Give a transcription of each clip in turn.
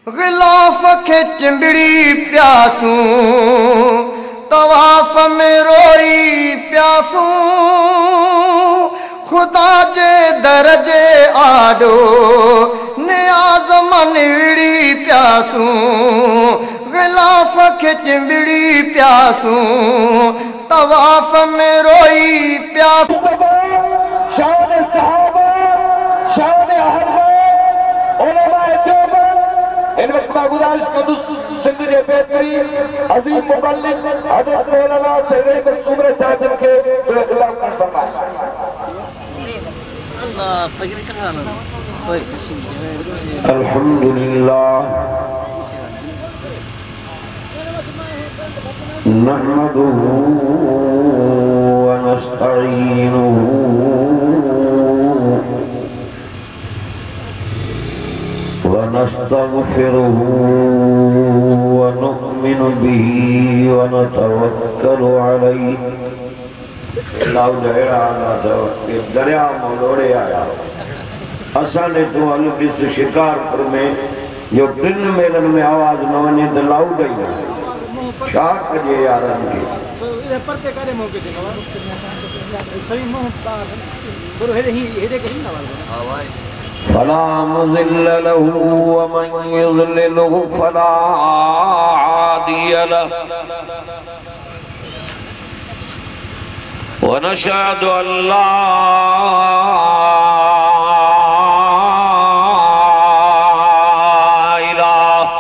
गिलाफ के चिंबड़ी प्यासूं तवाफ में रोई प्यासूं खुदा जे दरजे आडो नियाज मनड़ी प्यासूं गिलाफ के चिंबड़ी प्यासूं तवाफ में रोई प्यासूं शान सहाबा शान इन वक्त मैं गुजारिश करूं सिंध के बेहतरीन अजीम मुबल्लिग हजरत मौलाना सैयद सुमरे साहब के खिलाफ फरमाए। अल्हम्दुलिल्लाह नहमदुहु व नस्तईनुहु ونستغفره ونؤمن به ونتوكل عليه दरिया मोड़े आया असा ने तो अलबिस शिकारपुर में जो टिन मेलन में आवाज न वने तो लाऊ गई छा कजे यारन के फला मुज़िल्ल लहू व मन युज़लिलहु फला हादिय लहु व नशहदु अन ला इलाहा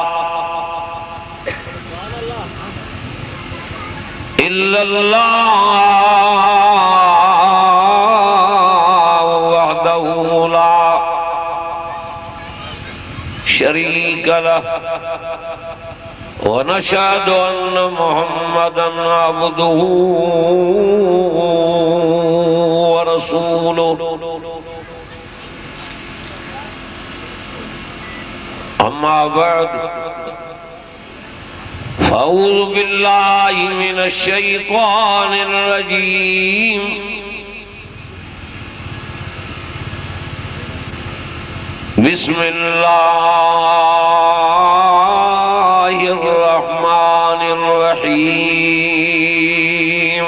इल्लल्लाह शरीक लह व नशहदु अन्न मुहम्मदन अब्दुहु व रसूलुहु अम्मा बअद फ़अऊज़ु बिल्लाहि मिनश शैतानिर रजीम बिस्मिल्लाहिर्रहमानिर्रहीम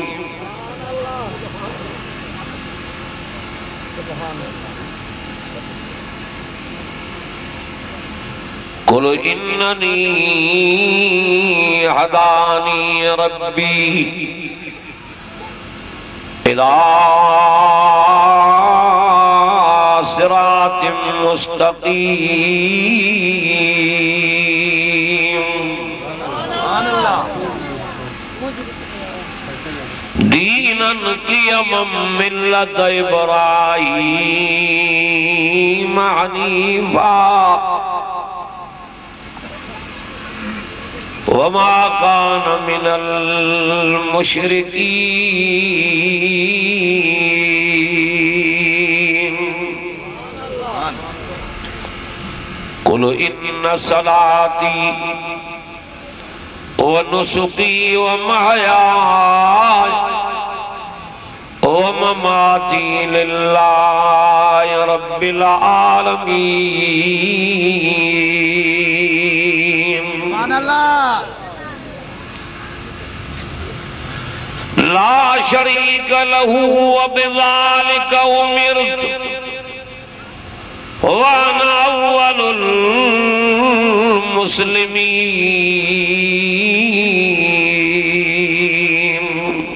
कुल इन्ननी हदानी रब्बी इला सिरातिम मुस्तकीम दीनन क़ियमम मिल्लत इब्राहीम हनीफा वमा कान मिनल मुशरिकीन कुल इन्ना सलाती व नुसुकी व महयाय व ममाती लिल्लाहि रब्बिल आलमीन ला शरीक लहू व बिज़ालिका उमिरतु व अना अव्वलुल मुस्लिमीन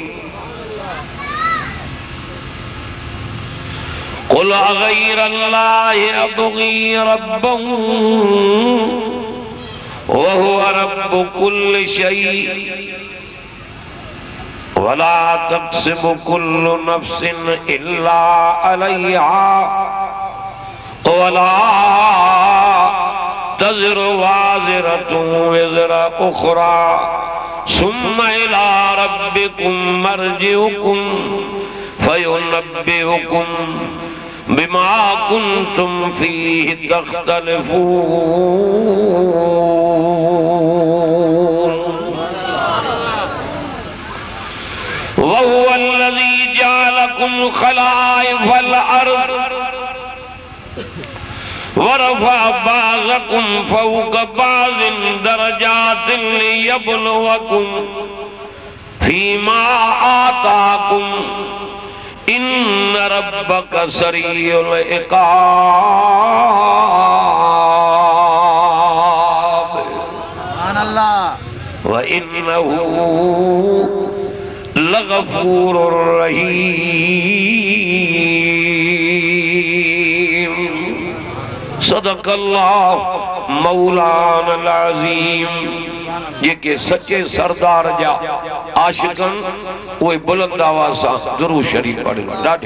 कुल अग़ैरल्लाहि अब्ग़ी रब्बन व हुवा रब्बु कुल्लि शै वला तक़सिबु कुल्लु नफ़्सिन इल्ला अलैहा वला तज़िरु वाज़िरतुन विज़रा उख़रा सुम्मा इला रब्बिकुम मर्जिउकुम फयुनब्बिउकुम बिमा कुन्तुम फीहि तख़्तलिफ़ून वहुवल्लज़ी जअलकुम खलाइफ़ल अर्ज़ वरफा बाज़कुम फौक बाज़िन दरजातिन लियब्लुवकुम फीमा आताकुम इन्न रब्बक सरीउल इक़ाब व इन्नहु लगफूरुर रहीम। सदक़ल्लाहु मौलानल अज़ीम। जेके सच्चे सरदार जा आशिकन उहे बुलंद आवाज़ सां दुरूद शरीफ पढ़नि।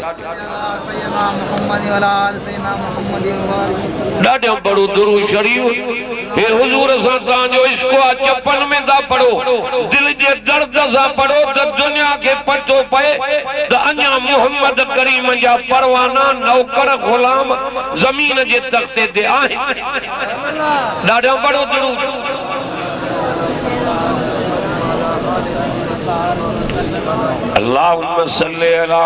ॾाढो बड़ो दुरूद शरीफ हे हुजूर सां तव्हांजो इश्क़ आहे। चपन में था पढ़ो, दिल जे दर्द सां पढ़ो त दुनिया खे पतो पए त अञा मोहम्मद करीम जा परवाना नौकर गुलाम ज़मीन जे तख़्ते ते आहिनि। ॾाढो बड़ो दुरूद। अल्लाहुम्मा सल्ली अला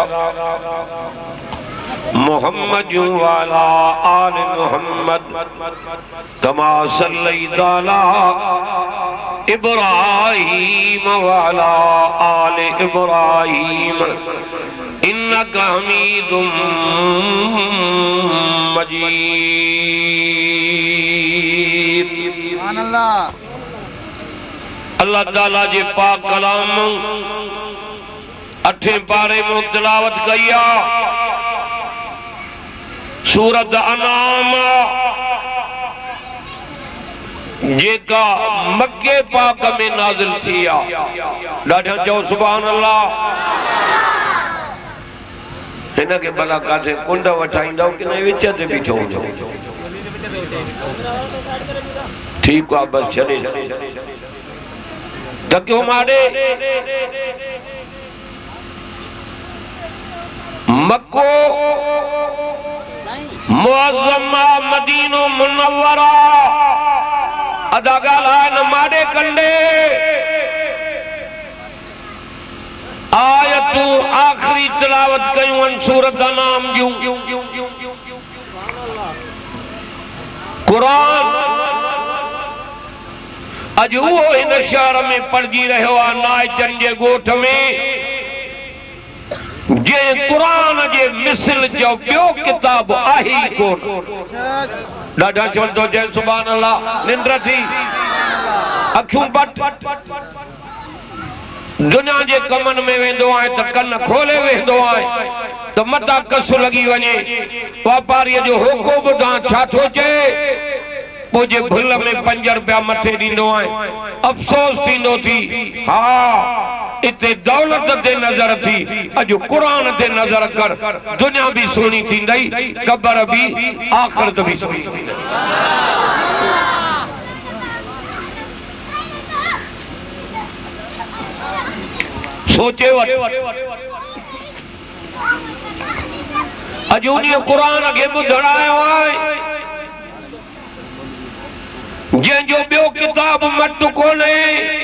मुहम्मद व अला आलि मुहम्मद कमा सल्लैता अला इब्राहीम व अला आलि इब्राहीम इन्नका हमीदुम मजीद। सुभान अल्लाह। अल्लाह ताला जे पाक कलाम 8 पारे में तिलावत कई आ। सूरत अनाम जेका मक्के पाक में नाज़िल थी आ। ॾाढा चओ सुभान अल्लाह। हिन खे भला काथे कुंड वठाईंदव कि न विच ते बीठो हूंदो? ठीकु आहे, बस छॾे धक्यो मारे। मक्को मुअज़्ज़मा मदीनो मुनव्वरा अदा ॻाल्हाए न मारे कंडे आयतूं आख़िरी तिलावत कयूं आहिनि सूरत नाम जूं। क़ुरान अॼु उहो हिन शहर में पढ़जी रहियो आहे नाइचन जे ॻोठ में जे क़ुरान जे मिसल जो ॿियो किताब आहे ई कोन। ॾाढा चवंदो जय सुभान अल्लाह। निंड थी, अखियूं बट, दुनिया जे कमनि में वेंदो आहे त कन खोले वेंदो आहे त मथां कस लॻी वञे। वापारीअ जो होको ॿुधां छा थो चए, पोइ जे भुल में 5 रुपया मथे ॾींदो आहे। अफ़सोस थींदो थी हा इते दौलत ते नज़र थी, अॼु क़ुरान ते नज़र कर। दुनिया भी सुहिणी थींदई, क़बर भी, आख़िरत भी सुहिणी थींदई। सोचे वठ अॼु उन क़ुरान खे ॿुधण आयो आहे जंहिंजो ॿियो किताब मट कोन्हे।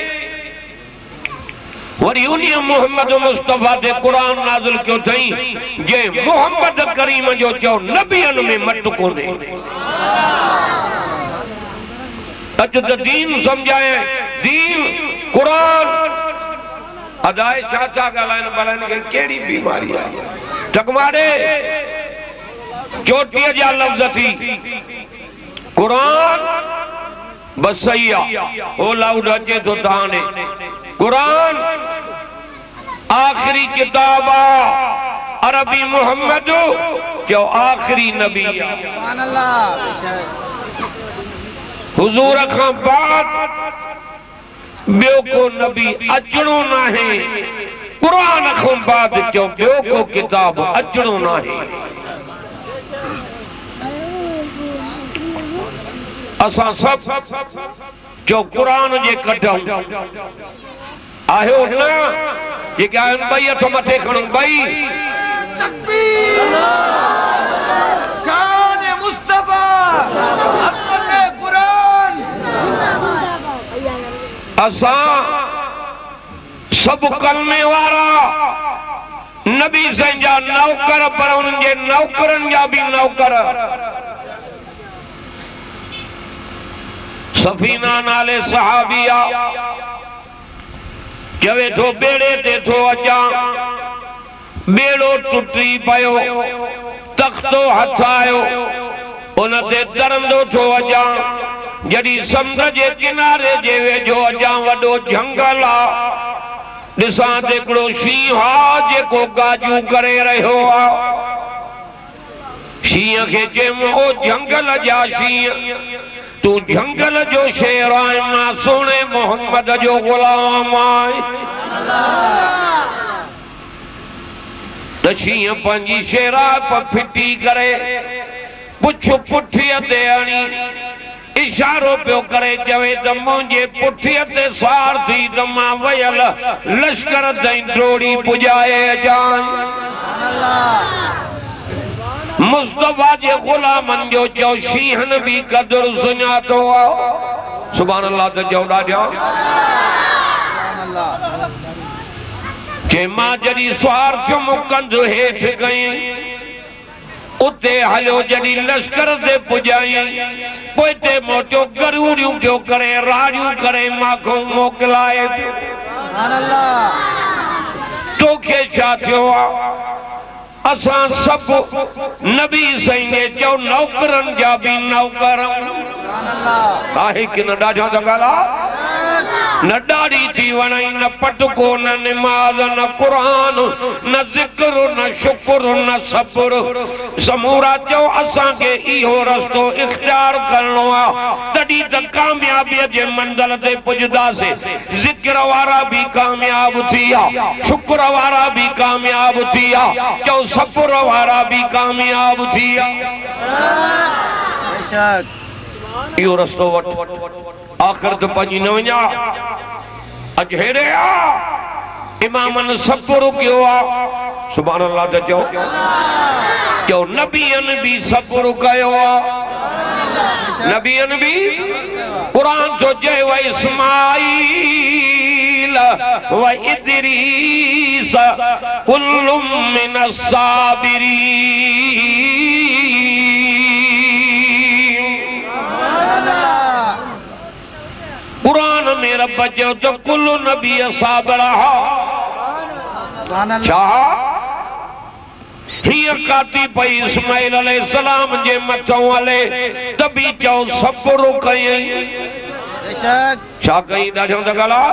वरी उन मोहम्मद मुस्तफ़ा ते क़ुरान नाज़िल कयो अथई जे मोहम्मद करीम जो चयो नबियन में मट कोन्हे। अच त दीन समझाए, दीन क़ुरान अदाए छा छा ॻाल्हाइनि भलाइनि खे कहिड़ी बीमारी आहे। टकमारे चोटीअ जा लफ़्ज़ थी क़ुरान बस सही आहे, हो लाउड अचे थो तव्हां क़ुरान आखिरी किताब आहे। अरबी मोहम्मद जो आखिरी नबी आहे। हुजूर खां बाद ॿियो को नबी अचणो नाहे। क़ुरान खां बाद जो ॿियो को किताब अचणो नाहे। असां सब जो क़ुरान जे कढूं आहियो न जेके आहिनि ॿई हथ मथे खणो ॿई तकबीर शान मुस्तफा अज़मत क़ुरान। असां सब कलमे वारा नबी साईं जा नौकर, पर उन्हनि जे नौकरनि जा भी नौकर सफीना नाले सहाबिया चवे थो बेड़े ते थो अचा बेड़ो टुटी पयो तख्तो हथ आयो उन ते तरंदो थो अचा जड़ी समुंड जे किनारे जे वेझो अचा वडो जंगल आ दिसा ते हिकिड़ो शींहुं आ जेको गाजू करे रहियो आ शींहं खे चयमि ओ जंगल जा शींहं तू जंगल जो शेर आए मां सोने मोहम्मद जो गुलाम आए त शींहं पंहिंजी शेराप फिटी करे पुछ पुठीअ ते हणी इशारो पियो करे चवे त मुंहिंजे पुठीअ ते सार थी त मां वयल लश्कर ताईं डोड़ी पुॼाए अचां मुस्तफा जे गुलामनि जो चओ शींहनि बि क़दुरु सुञातो आहे सुभाणे अल्लाह त चओ ॾाढा के मां जॾहिं स्वार्थ मुकंद हेठि कई उते हलियो जॾहिं लश्कर ते पुॼाई पोइ ते मोटियो गरूड़ियूं पियो करे राड़ियूं करे माखो मोकिलाए तोखे छा थियो आहे असां सभु नबी साईं ने चओ नौकरनि जा बि नौकर आहे कि न ॾाढा त ॻाल्हि न ॾाढी थी वणई न पटको न निमाज़ न क़ुरान न ज़िक्र न शुक्र न सब्र समूरा चओ असांखे इहो रस्तो इख्तियार करणो आहे तॾहिं त कामयाबीअ जे मंज़िल ते पुॼंदासीं ज़िक्र वारा बि कामयाब थी विया शुक्र वारा बि कामयाब थी विया चओ सब्र वारा भी कामयाब थी इहो रस्तो वठ आख़िर त पंहिंजी न वञा अॼु हेड़े इमामनि सब्र कयो आहे सुभाणे अल्लाह त चओ नबीअनि बि सब्र कयो आहे नबीअनि बि क़ुरान जो चए व इस्माईल व इदरीस कुल्लुम मिन अस्साबिरीन कुरान में रब चयो तो कुल नबी साबिरा छा हीअं काती पई इस्माईल अलैहिस्सलाम जे मथां हले त बि चओ सब्र कयई छा कई ॾाढो त ॻाल्हि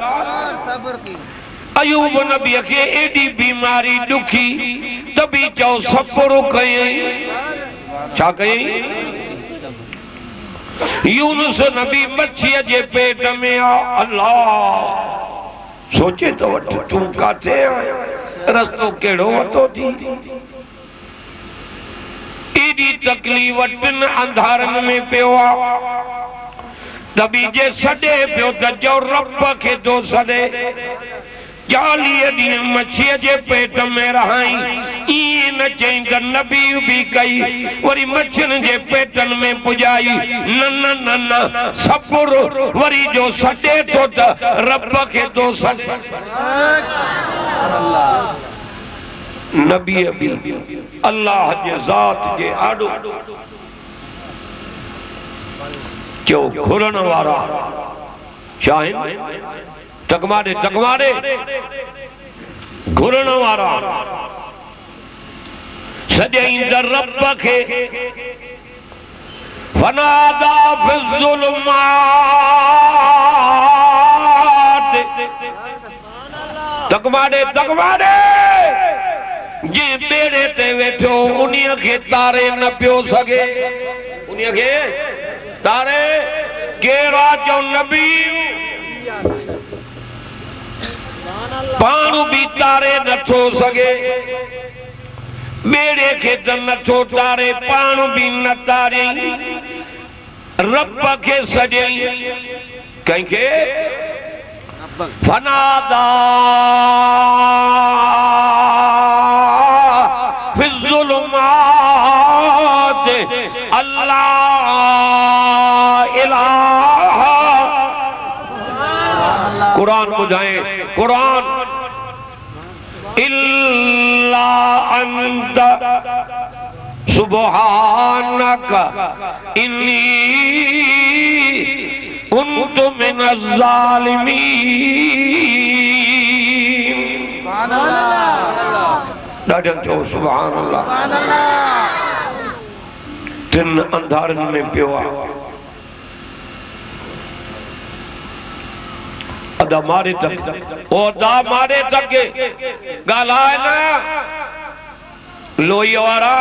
अयूब नबीअ खे एॾी बीमारी ॾुखी त बि चओ सब्र कयई छा कयई यूनुस नबी मच्छीअ जे पेट में आ अल्लाह सोचे तो वठ तूं काथे रस्तो कहिड़ो वतो थी एॾी तकलीफ़ टिन अंधारनि में पियो आहे तभी जे सॾे पियो त चओ रब खे थो सॾे 40 ॾींहं मच्छीअ जे पेट में रहाई ईअं न चई त नबी बि कई वरी मच्छियुनि जे पेटनि में पुॼाई न न न न सब्र वरी जो सॾे थो त रब खे थो सॾे नबी बि अल्लाह जे ज़ात जे आॾो चओ घुरण वारा छा आहिनि तकमाड़े तकमाड़े घुरण वारा सॼाईंद रब खे फनादा फिज़्ज़ुल्मात तकमाड़े तकमाड़े जे बेड़े ते वेठो उन्हीअ खे तारे न पियो सघे उन्हीअ खे तारे केरा चओ नबी पाण भी तारे नथो सघे बेड़े खे त नथो तारे पाण भी न तारे रब खे सॼई कंहिंखे फनादा फिज़्ज़ुल्मात अल्लाह इलाहा कुरान बुझाए कुरान इल्ला अंत सुबहानक इन्नी الظالمين سبحان اللہ ڈاڈن چو سبحان اللہ سبحان اللہ تن اندھارن میں پیوا ادا مارے تک او دا مارے تک گالائے نا لوئی وارا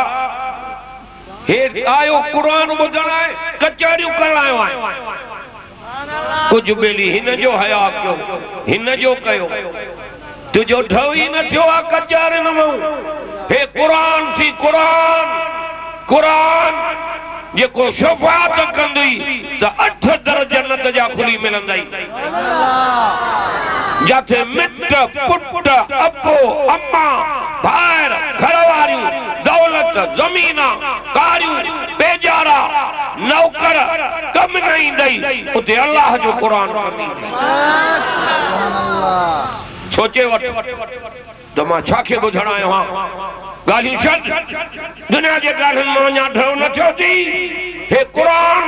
آئیو قرآن بدھن آئے کچاریوں کر آئے وائے کچھ بیلی ہن جو حیاء کیوں ہن جو کہو تجھو ڈھوئی نہ تھو آ کچارے نہ مہو ہے قرآن تھی قرآن قرآن یہ کو شفاعت کندی تا 8 در جنت جا کھلی ملندائی جاتے مٹ پٹ ابو اما بھائر گھرواریوں دولت زمینہ کاریوں بیجارہ نوکر کم نہیں دئی اتے اللہ جو قرآن کمی سوچے وقت دماغ چھاکے بجھڑا ہے وہاں گالی شد دنیا جے گالن مانیا ڈھو نہ چھوٹی ہے قرآن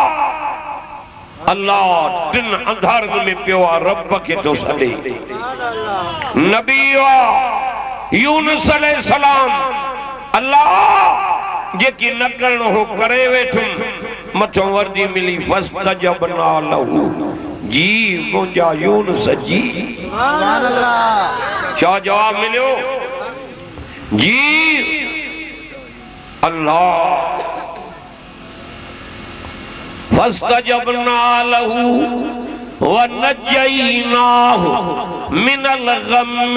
اللہ دن اندھار میں پیوا رب کے تو سدے نبی یونس علیہ السلام اللہ جے کی نکرن ہو کرے ویٹھن متوں وردی ملی فاستجبنا لہو جی مجھا یونس جی کیا جواب ملیو جی اللہ فاستجبنا له ونجيناه من الغم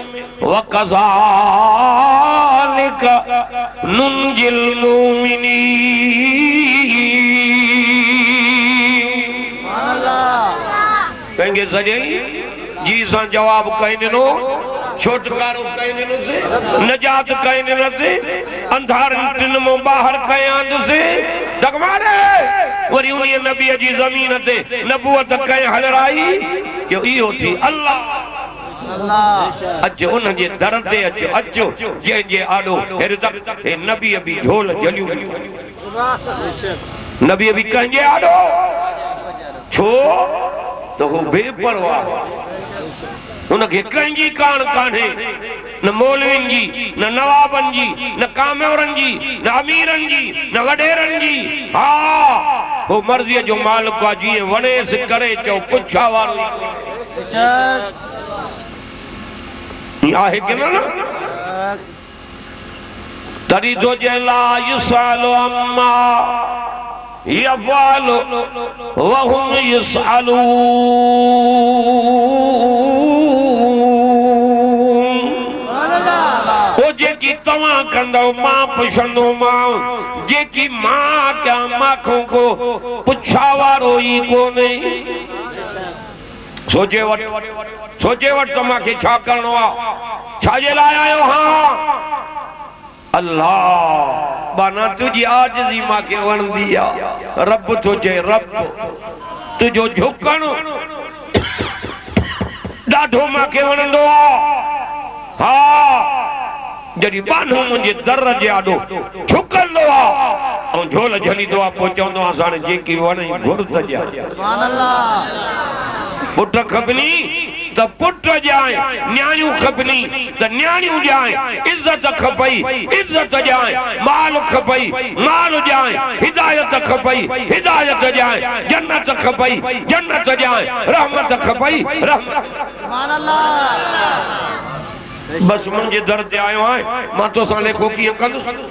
وكذلك ننجي المؤمنين کہیں گے سجائی جی سان جواب کہیں نو چھوٹکارو کہیں نو سے نجات کہیں نو سے اندھار تنمو باہر کہیں آند سے دگمارے وری انہی نبی جی زمین تے نبوت کہیں حل رائی کہ ایہو تھی اللہ اچھو انہ جے درد دے اچھو جے جے آڈو اے نبی ابھی جھول جلیو نبی ابھی کہیں جے آڈو چھو تو وہ بے پرواہ انہوں کے کنجی کان کانے نہ مولوین جی نہ نوابن جی نہ کامورن جی نہ امیرن جی نہ وڈیرن جی ہاں وہ مرضی جو مالک کا جی وڑے سے کرے چو پچھا والی یہ آئے کہ نا تری دو جلا یسالو اما یفعل وهم یسألون او جے کی تواں کندو ماں پشندو ماں جے کی ماں کیا ماکھوں کو پچھاوارو ہی کو نہیں سوچے وٹ تمہاں کے چھا کرنو چھاجے لائے آئے ہاں اللہ بانا تجھے آجزی ماں کے ون دیا رب تجھے رب تجھو جھکن ڈاڈھو ماں کے ون دعا ہاں جڑی بانو مجھے در رجے آڈو جھکن دعا اور جھول جھلی دعا پہنچاؤں دعا سانے جے کی ونی گھر تجھا سبحان اللہ پٹ کھبنی تا پٹ جائیں نیانیوں کھبنی تا نیانیوں جائیں عزت کھبئی عزت جائیں مال کھبئی مال جائیں ہدایت کھبئی ہدایت جائیں جنت کھبئی جنت جائیں رحمت کھبئی رحمت سبحان اللہ بس منجھے درد آئے ہوئے ماں تو سالے کو کی کل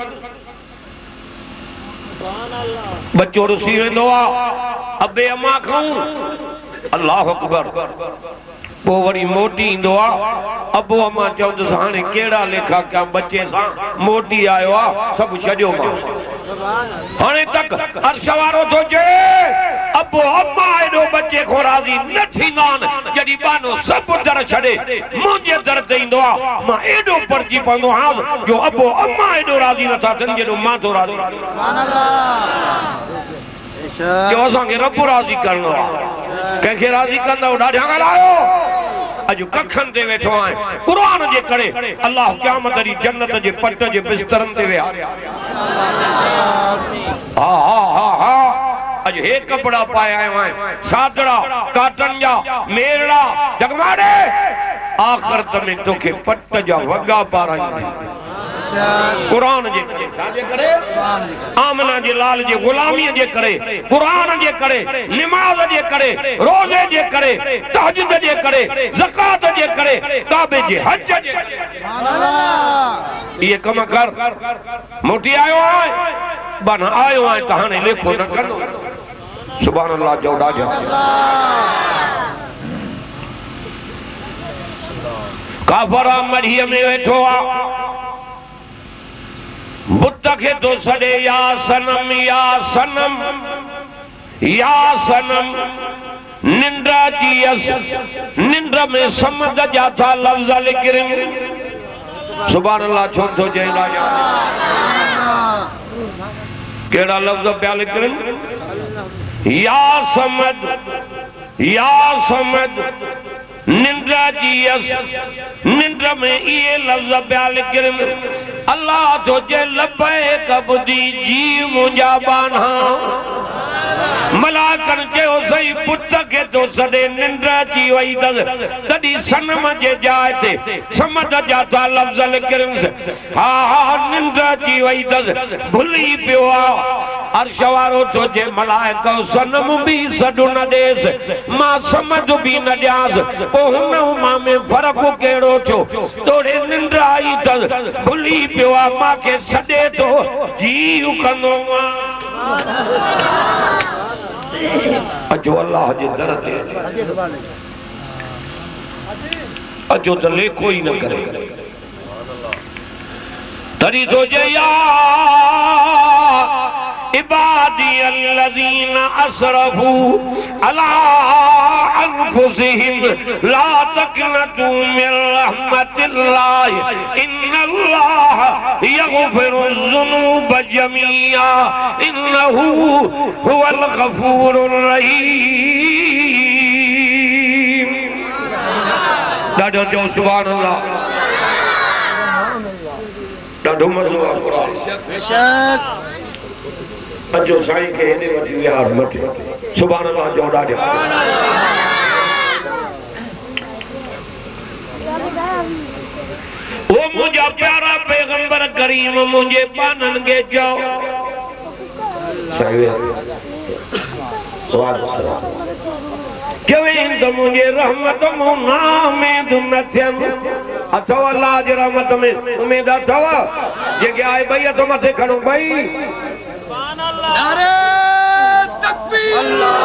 بچوں رسی میں دعا ابے اماں کھاؤں اللہ اکبر وہ وری موٹی دعا ابو اما چوند سانے کیڑا لکھا کیا بچے ساں موٹی آئے ہوا سب شجو ماں ہانے تک عرشوارو تو جے ابو اما آئے دو بچے کو راضی نہ تھی نان جڑی بانو سب در چھڑے مجھے در دیں دعا ماں ایڈو پرچی پاندو ہاں جو ابو اما آئے دو راضی نہ تھا تن جڑو ماں تو راضی سبحان اللہ جو اساں کے رب راضی کرنا کہیں کہ راضی کرنا اڑا ڈھانگا لائو اجو ککھن دے ویٹھو آئیں قرآن جے کرے اللہ قیامت ری جنت جے پٹ جے بسترن دے وے अज हे कपड़ा पाया है सादड़ा काटन जा मेरड़ा जगमाड़े आखिर तमें तोखे पट जा वगा पाराई कुरान जे करे आमना जे लाल जे गुलामी जे करे कुरान जे करे नमाज जे करे रोजे जे करे तहज्जुद जे करे ज़कात जे करे काबे जे हज जे सुभान अल्लाह ये कम कर मोटी आयो है बन आयो है कहानी लेखो न करो सुभान अल्लाह जोड़ा जा काफरा मरियम में बैठो आ बुत के तो सड़े या सनम या सनम या सनम निंद्रा जी निंद्र में समझ जाता लफ्ज लिखिन सुभान अल्लाह छो तो जय राजा केड़ा लफ्ज प्या लिखिन या समझ निंद्रा जी निंद्र में ये लफ्ज प्या लिखिन अल्लाह तो जे लबे कबदी जी मुंजा बाना मलाकन के सही पुत के तो सदे निंद्रा जी वही तदी सनम जे जाए थे समझ जाता लफ्ज लिखिन हा हा निंद्रा जी वही भुली पियो अर्श वारो तो जे मलाइक सनम भी सडु न देस मां समझ भी न ॾियास पो हुन मां में फर्क केड़ो थियो तोड़े निंद्र आई भुली पियो मां के सडे तो जीव कंदो अजो अल्लाह जे दर ते अजो तो लेखो ही न करे तरी तो जया इबादी अल्लज़ीना असरफू अला अनफुसिहिम ला तक़नतू मिन रहमतिल्लाह इन्नल्लाह यग़फिरुज़्ज़ुनूब जमीआ इन्नहू हुवल गफूरुर रहीम ॾाढो जो सुभान अल्लाह ॾाढो मज़ो आहे क़ुरान अजो साईं के हेने वठी विहार मटे सुभान अल्लाह जो ॾाढो वो मुझा प्यारा पैगंबर करीम मुझे पानन के जाओ क्यों तो मुझे रहमत मुना में दुनथन अथवा अल्लाह जी रहमत में उम्मीद अथवा जे के आए भई तो मथे खड़ो भई सुभान अल्लाह नारे तकबीर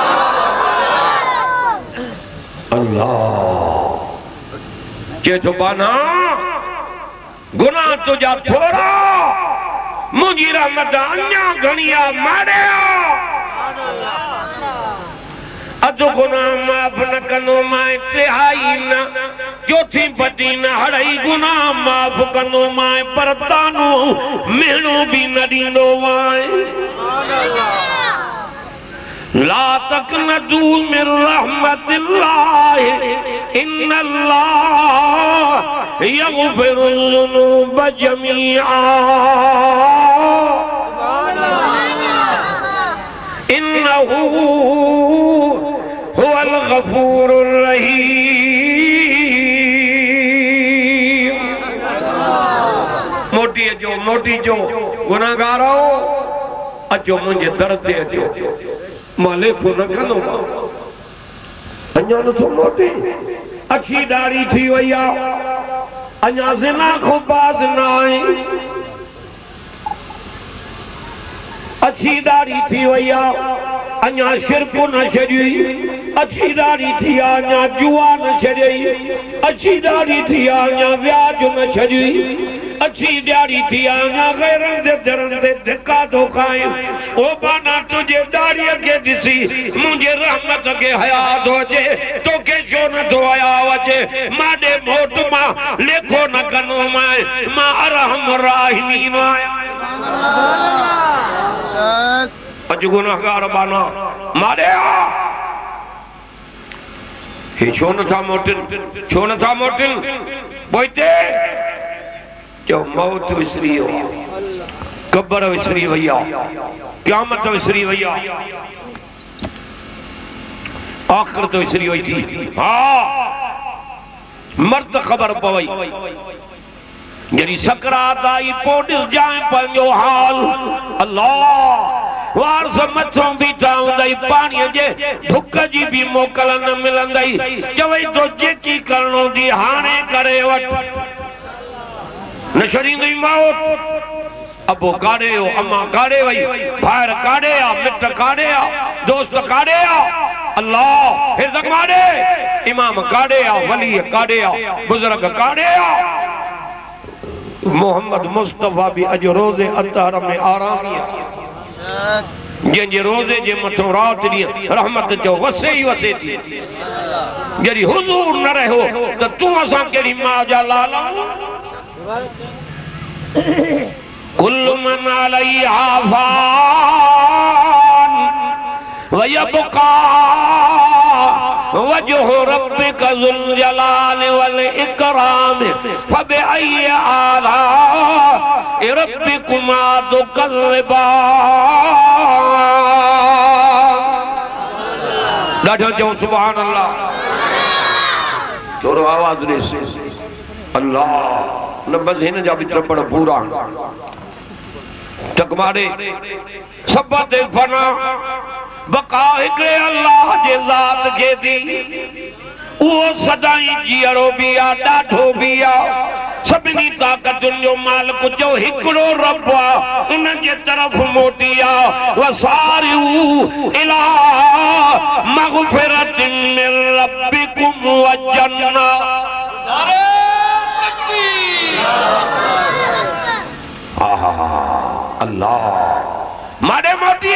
अल्लाह के तो बाना गुनाह तुझा थोड़ा मुझी रहमत अन्या घणिया माड़िया अधु गुनाह माफ न कंदो मां तिहाई न चौथी पटी न हड़ई गुनाह माफ कंदो मां पर तानो मेणो भी न ॾींदो ला तक़नतू मिन रहमतिल्लाह इन्नल्लाह यग़फिरुज़्ज़ुनूब जमीआ इन्नहू हुवल गफूरुर रहीम मोटी जो गुनाहगारो अचो मुझे दर ते अचो मां लेखो न कंदो अञा नथो मोटी अखी दाढ़ी थी वई आहे अञा ज़िना खां बाज़ न आहे अखी दाढ़ी थी वई आहे अञा शिरक न छॾी अखी दाढ़ी थी आहे अञा जुआ न छॾई अखी दाढ़ी थी आहे अञा व्याज न छॾी अच्छी दाढ़ी थी आना गैरन दे दरन दे धक्का तो खाए ओ बाना तुझे दाढ़ी के दिसी मुझे रहमत के हयात हो जे तो के जो न तो आया वजे माडे मौत मा लेखो न कनो मा अरहम राहिमीन अज गुनाहगार बाना मारे हे छो न था मोटिन बोइते जो मौत विसरी हो कब्र विसरी वैया क़यामत विसरी वैया आखिर तो इसलिए हुई थी हाँ मर्द खबर पवई जरी सकरात आई पोडिस जाए पंजो हाल अल्लाह वार से मथों बीठा हुंदई पानी जे भुख जी भी मोकल न मिलंदई चवई तो जेकी करणो दी हाणे करे वठ न छड़ींदई मौत अबो काड़े हो अम्मा काड़े वई भायर काड़े आ मिट काड़े आ दोस्त काड़े आ अल्लाह हिरदक मारे इमाम काड़े आ वली काड़े आ बुजुर्ग काड़े आ मोहम्मद मुस्तफा भी अज रोज़े अतहर में आराम जे रोज़े जे मथो रात दी रहमत जो वसे ही वसे थी जरी हुजूर न रहो तो तू असा केड़ी मां जा लाला कुल्लु मन अलैहा फान वयबका वजह रब्बिका ज़ुल जलाल वल इकराम फबिअय्यि आलाइ रब्बिकुमा तुकज़्ज़िबान ॾाढो चओ सुभान अल्लाह थोरो आवाज़ ॾे अल्लाह न बस हिन जा भी चपड़ पूरा चकमारे सब ते फना बका हिकड़े अल्लाह जे ज़ात खे दी वो सदाई जीअरो भी आ ॾाढो भी आ सभिनी ताक़तुनि जो मालिक जो हिकड़ो रब आ उन जे तरफ़ मोटी आ वसारिऊ इला मग़फ़िरतिन मिन रब्बिकुम व जन्नह अल्लाह मारे मोटी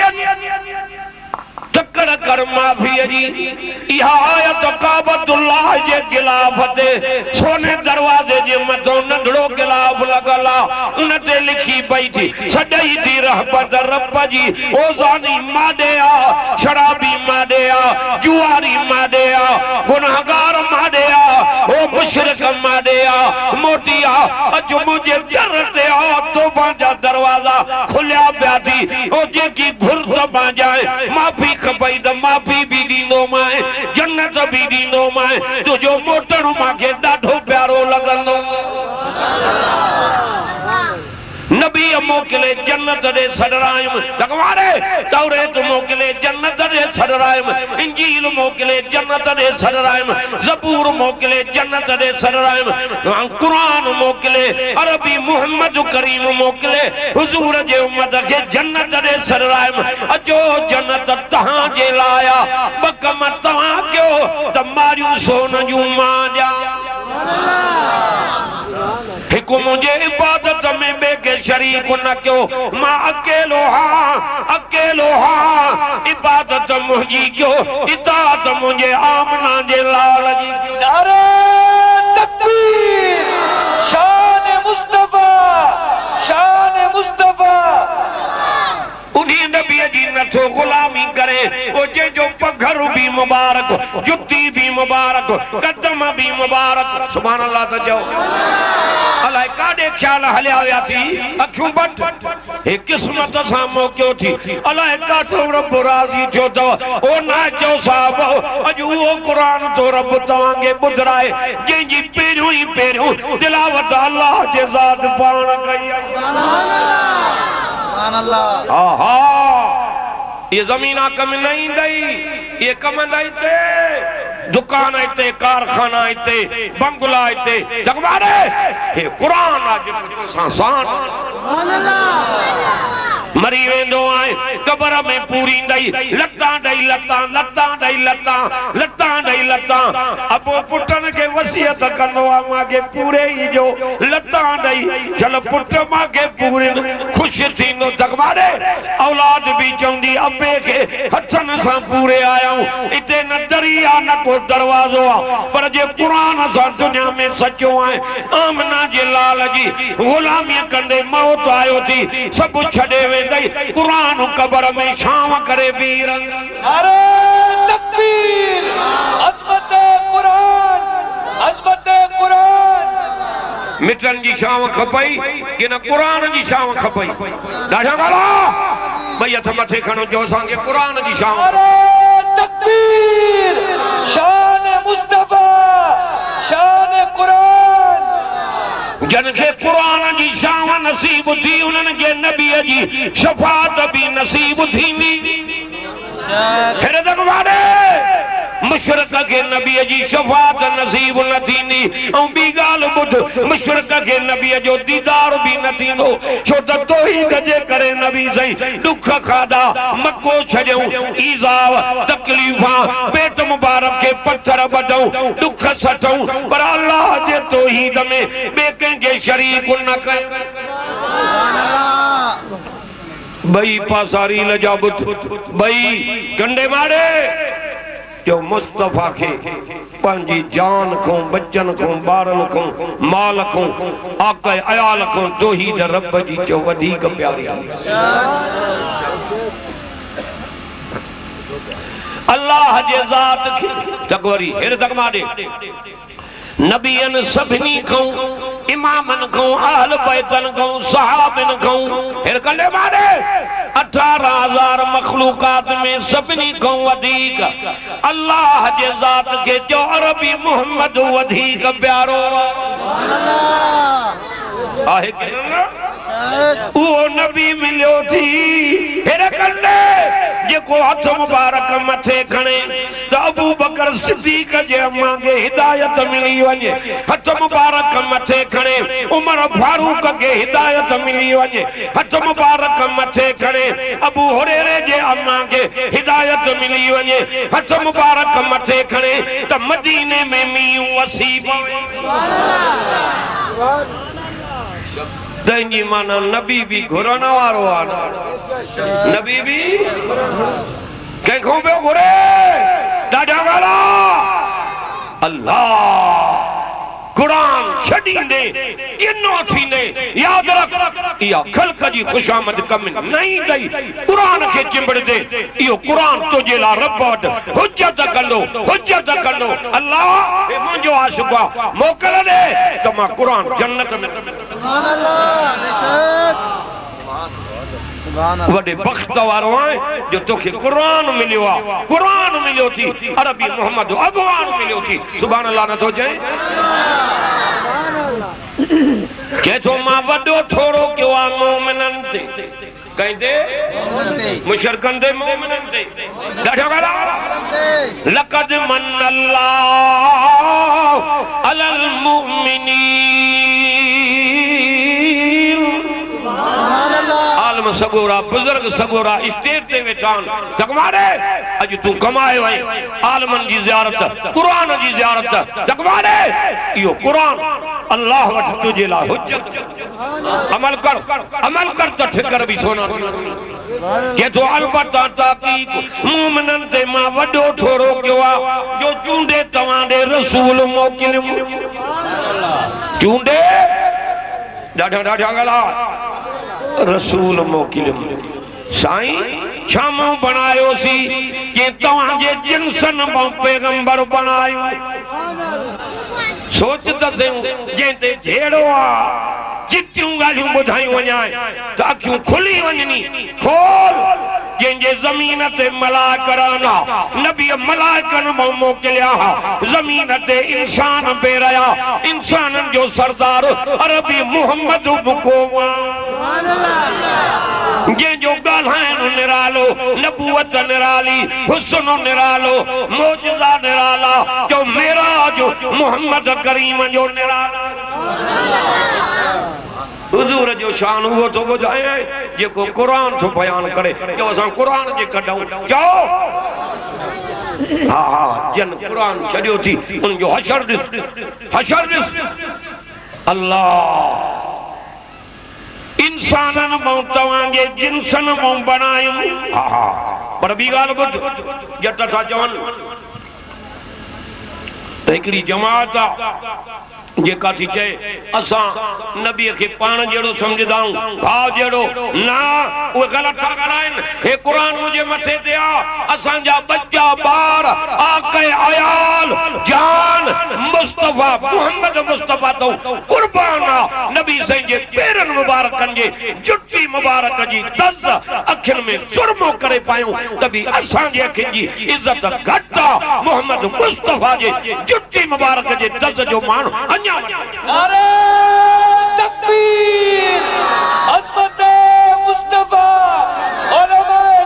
चक्कर कर माफी जी इहा आयत काबतुल्लाह जे गिलाफ ते सोने दरवाजे जे मथो नंढड़ो गिलाफ लगला उन ते लिखी पई थी सॼई थी रहमत रब जी ओ ज़ानी माडे आ शराबी माडे आ जुआरी माडे आ गुनाहगार माडे आ ओ मुशरिक माडे आ मोटी आ अज मुझे दर ते आ तौबा जा दरवाजा खुलिया पिया थी ओ जेकी घुर दबा जाए माफी खपई त माफी भी दींदो मैं जन्नत भी दींदो मैं तुझो मोटण मांखे ॾाढो प्यारो लॻंदो नबी मोकिले जन्नत दे सदरायम तकवारे तौरेत मोकिले जन्नत दे सदरायम इंजील मोकिले जन्नत दे सदरायम ज़बूर मोकिले जन्नत दे सदरायम कुरान मोकिले अरबी मोहम्मद करीम मोकिले हुजूर जे उम्मत के जन्नत दे सदरायम अजो जन्नत तहां जे लाया बकम तहां क्यों तमारियूं सोन जूं मां जा हिकु मुझे इबादत में बे के शरीक न क्यों मां अकेलो हाँ इबादत मुझी क्यों इताअत मुझे आमना जे लाल जी नारे तकबीर शान मुस्तफा उन्हीं नबी जी नथो गुलामी करे ओ जे जो पघर भी मुबारक जुत्ती भी मुबारक कदम भी मुबारक सुभान अल्लाह तो जो अलाए काडे ख्याल हलिया विया थी अखियूं बट हे किस्मत सां मोकियो थी अलाए काथो रब राज़ी थियो अथव ओ ना चओ साहब अॼु उहो क़ुरान तो रब तव्हांखे ॿुधाए जंहिंजी पहिरियों ई पहिरियों तिलावत अल्लाह जे ज़ात पाण कई आहा ये ज़मीना कम न ईंदई ये कम न ईंदे दुकान इते कारखाना इते बंगला इते जगवारे हे कुरान आज सासान मरी वेंदो आए कबर में पूरी दई लत्ता दई लत्ता अबो पुटन के वसियत कंदो आ मागे पूरे ही जो लत्ता दई चल पुट मागे पूरे खुश थींदो जगवारे औलाद भी चौंदी अबे के हथन सां पूरे आया इते न दरिया न को दरवाजो आ पर जे कुरान सां दुनिया में सचो आए आमना जे लाल जी गुलामी कंदे मौत आयो थी सब छड़े वेंदई कुरान कबर में शाम करे वीर अरे तकबीर अज़मत कुरान मिटन जी शाम खपई कि न कुरान जी शाम खपई ॾाढा गाला भई हथ मथे खणो जो असांखे कुरान जी शाम अरे तकबीर जन के कुरान जी शान नसीब थी उन्हनि के नबी जी शफाअत भी नसीब थींदी फिर दगवाड़े मुशरक के नबी जी शफाअत नसीब न थींदी ऐं ॿी ॻाल्हि ॿुध मुशरक के नबी जो दीदार भी न थींदो छो त तौहीद जे करे नबी सही दुख खाधा मको छॾियऊं ईज़ाव तकलीफ़ा पेट मुबारक के पत्थर ॿधऊं दुख सटऊं पर अल्लाह जे तौहीद में ॿिए कंहिंखे शरीक न कयो बई पासारी लजा बुध बई गंडे मारे जो मुस्तफा के पंहिंजी जान को बच्चन को बारन को माल को आका अयाल को तौहीद रब जी जो वधीक प्यारी अल्लाह जे ज़ात के तकवरी हेर तक मारे नबियन सभिनी को इमामन को अहल बैतन को सहाबिन को फिर कले मारे 18,000 मखलूकात में सभिनी को वधीक अल्लाह जे ज़ात के जो अरबी मोहम्मद वधीक प्यारो आहे वो नबी मिलियो थी फिर कले जेको हथ मुबारक मथे खणे तो अबू बकर सिद्दीक जे अम्मा के हिदायत मिली वने हथ मुबारक मथे खणे उमर फारूक के हिदायत मिली वने हथ मुबारक मथे खणे अबू हुरैरे जे अम्मा के हिदायत मिली वने हथ मुबारक मथे खणे त मदीने में मींहुं वसी पवे माना नबी भी घुरण वारो आहे नबी भी कंहिंखों पियो घुरे ॾाढा ॻाल्हा अल्लाह कुरान छॾींदे गिनो थींदे यादि रख इहा ख़ल्क़ जी ख़ुशामद कम नहीं गई कुरान के चिंबड़दे इहो कुरान तुझे ला रब वटि हुज्जत कंदो अल्लाह हे मुंहिंजो आशिक़ आहे मोकल दे त मां कुरान जन्नत में सुभान अल्लाह बेशक वडे बख्त वारो आहे जो तोखे कुरान मिलियो आहे कुरान मिलियो थी अरबी मोहम्मद अगवान मिलियो थी सुभान अल्लाह न थो चए के तो मां वडो थोरो कयो आहे मोमिनन ते कहंदे मुशरकन दे मोमिनन ते ॾाढा ॻाल्हा लक़द मन्नल्लाहु अलल मुमिनीन आलम सगोरा बुजुर्ग सगोरा स्टेज ते वेठान जगवाड़े अज तू कमाए वई आलमन जी ज़ियारत कुरान जी ज़ियारत जगवाड़े इहो कुरान अल्लाह वटि तुझे ला हुज्जत अमल कर त ठिकर भी सोना के तो अलबत्ता ताकीद मोमिनन ते मां वडो थोरो कयो आहे जो चूंडे तवां दे रसूल मोकिलियो चूंडे ॾाढा ॻाल्हा रसूल मोकिलियो साईं छामो बनायोसी के तव्हांजे जिन्सन मां पैगंबर बनायो सोच त सयूं जंहिंते जहिड़ो आहे जितियूं ॻाल्हियूं ॿुधायूं वञा त अखियूं खुली वञनी खोल जंहिंजे ज़मीन ते मलाइकन नबी मलाइकन मां मोकिलिया ज़मीन ते इंसान बेरया इंसानन जो सरदार अरबी मोहम्मद बुको जंहिंजो ॻाल्हाइण निरालो नबूवत निराली हुस्न निरालो मौजज़ा निराला जो मेराज मोहम्मद करीम जो निराला हुजूर जो शान हुओ तो ॿुधाए जेको कुरान थो बयान करे जो असां कुरान जे कढूं चओ हा जन कुरान छॾियो थी उन जो हशर ॾिस अल्लाह इंसानन मां तव्हांजे जिन्सन मां बनायूं हा पर ॿी ॻाल्हि ॿुध जट था चवनि त हिकिड़ी जमात आहे जेका थी चए असां नबी के पाण जहिड़ो समझदा आहियूं भाउ जहिड़ो ना उहे ग़लति था ॻाल्हाइनि हे क़ुरान मुंहिंजे मथे ते आहे असांजा बच्चा ॿार आक़ा अयाल जान मुस्तफा मोहम्मद मुस्तफा तो कुर्बान आहे नबी साईं जे पेरनि मुबारकनि जे जुटी मुबारक जी दज़ अखियुनि में सुरमो करे पायूं त बि असांजे अखियुनि जी इज़त घटि आहे मोहम्मद मुस्तफा जे जुटी मुबारक जे दज़ जो माण्हू अञा तकबीर अज़मत मुस्तफा उलमाए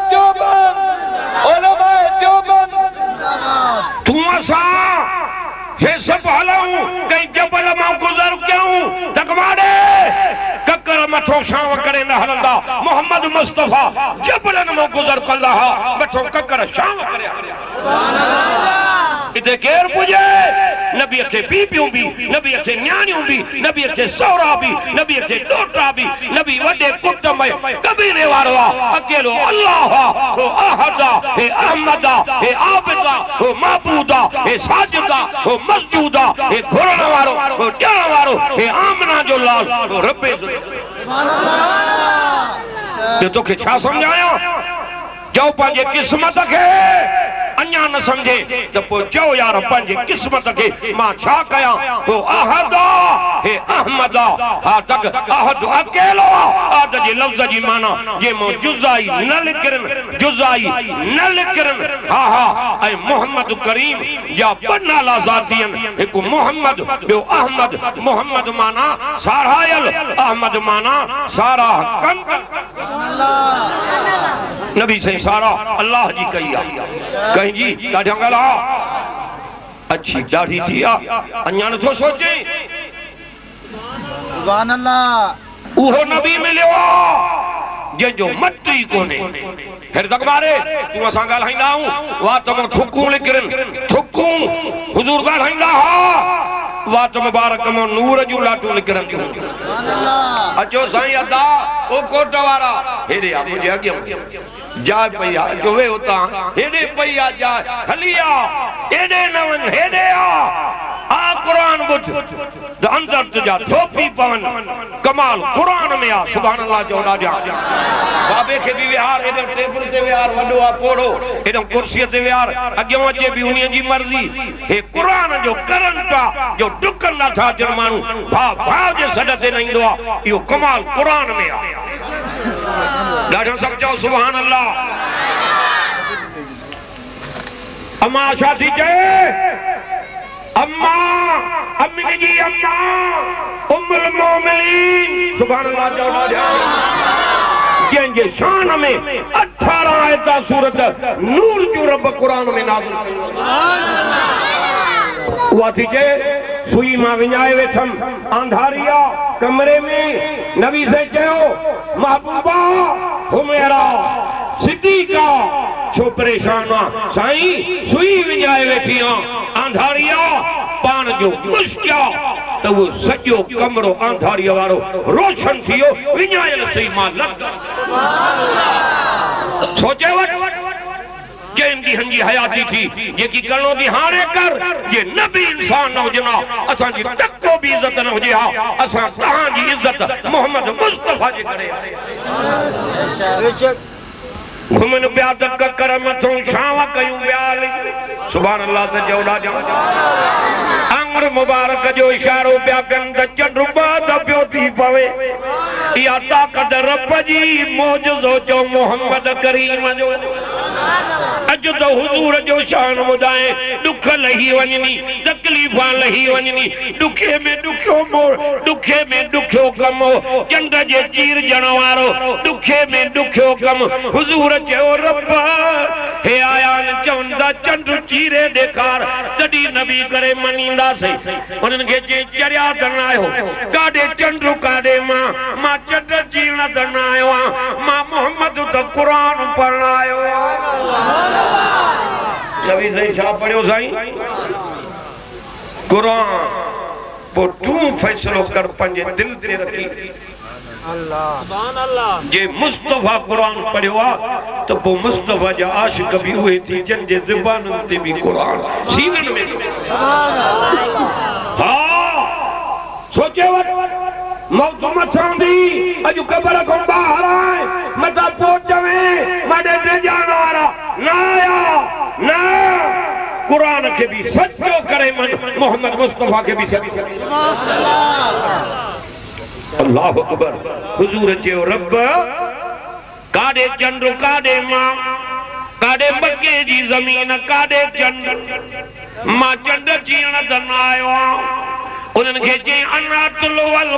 देवबंद तू असा हे सब हलाऊं कई जबल मां गुज़र कयूं तकवाड़े ककर मथो शाव करे न हलंदा मोहम्मद मुस्तफा जबलन मां गुज़र कंदा मथो ककर शाव करे सुभान अल्लाह इते केर पुजे नबी के बीबियों भी नबी के न्याणियों भी नबी के सौरा भी नबी के डोटा भी नबी वडे कुटुंब कबीले वारो अकेलो अल्लाह हो अहदा हे अहमदा हे आबिदा हो माबूदा हे साजिदा हो मस्जूदा हे घुरण वारो हो ॾियण वारो हे आमना जो लाल हो रब्बे सुभान अल्लाह ये तोखे छा समझाया जो पंहिंजे क़िस्मत के अन्या न समझे तो पो चो यार पंहिंजे क़िस्मत के मां छा कया हो अहदा हे अहमदा हा तक अहद अकेलो आद जे लफ्ज़ जी माना जे मो जुज़ाई न लिखरन हा हा ऐ मोहम्मद करीम या बनाला ज़ातियन एक मोहम्मद बयो अहमद मोहम्मद माना सारायल अहमद माना सारा कन नबी से सारा अल्लाह जी कही कहीं जी ॾाढा गला अच्छी दाढ़ी थी अन्या नथो सोचे सुभान अल्लाह उहो नबी मिलियो जंहिंजो मट ई कोन्हे फिर तक मारे तूं असां ॻाल्हाईंदा आहियूं वाह तम थुकूं लिखरन थुकूं हुजूर ॻाल्हाईंदा हा वाह त मुबारक मो नूर जूं लाटूं लिखरन सुभान अल्लाह अचो साईं अदा ओ कोट वारा हेॾे आ मुंहिंजे अॻियां जाए पई जो वे होता हेडे पई जा हलिया हेडे न वन हेडे आ कुरान बुझ द अंदर तुजा थोपी पवन कमाल कुरान में आ सुभान अल्लाह जोड़ा जा बाबे के भी विहार हेडे टेबल ते विहार वडो आ कोड़ो हेडे कुर्सी ते विहार अगे अचे भी उनी जी मर्जी हे कुरान जो करंट आ जो टुकन ना था जन मानू भाव जे सड ते न इंदो आ यो कमाल कुरान में आ ॾाढो समझो सुभान अल्लाह अम्मा छा थी चए अम्मा अम्मी जी अम्मा उम्मुल मोमिनीन सुभान अल्लाह जोड़ा जा जंहिंजे शान में 18 आयत सूरत नूर जो रब कुरान में नाज़िल कयो उहा थी चए सुई मां विञाए वेठम अंधारिया कमरे में नबी से चयो महबूबा हुमेरा सिद्दीका छो परेशान आ साईं सुई विञाए वेठी आ अंधारिया पान जो मुश्किया तो वो सॼो कमरो अंधारिया वारो रोशन थियो विञायल सुई मां लग सोचे वठ जंहिंजी हंजी हयाती थी जेकी करणो थी हाणे कर जे न भी इंसान न हुजना असांजी तको भी इज्जत न हुजे हा असां तव्हांजी इज्जत मोहम्मद मुस्तफा जे करे घुमन पिया त ककर मथों छांव कयूं पिया सुभान अल्लाह त जोड़ा जा आंगुर मुबारक जो इशारो पिया कनि त चंड बाद पियो थी पवे इहा ताक़त रब जी मौजज़ो जो मोहम्मद करीम जो अॼु त हुजूर जो शान ॿुधाए दुख लही वञनी तकलीफ़ लही वञनी दुखे में ॾुखियो मोड़ दुखे में ॾुखियो कम चंड जे चीर ॼण वारो दुखे में ॾुखियो कम हुजूर चयो रब हे आया चवनि था चंड चीरे ॾेखार तॾहिं नबी करे मञींदासीं उन्हनि खे चई चरिया त न आयो काॾे चंड काॾे मां चंड चीरण त न आयो आहियां मां मोहम्मद त क़ुरान पढ़ण आयो नबी साईं छा पढ़ियो साईं क़ुरान पोइ तूं फ़ैसिलो कर पंहिंजे दिल ते रखी जे मुस्तफा कुरान पढ़ियो आ तो वो मुस्तफा जा आशिक भी हुए थी जंहिंजे ज़ुबाननि ते भी कुरान सीननि में हाँ सोचे वठ मौत मथां दी अॼु क़बर खां ॿाहिरि आए मथां पोच में वॾे ते जान वारा न आया न कुरान के भी सचो करे मोहम्मद मुस्तफा के भी सचो अल्लाह अकबर हुजूर चयो रब काॾे चंड काॾे मां काॾे मके जी ज़मीन काॾे चंड मां चंड चीण त न आयो आहियां उन्हनि खे चई अना तुलवल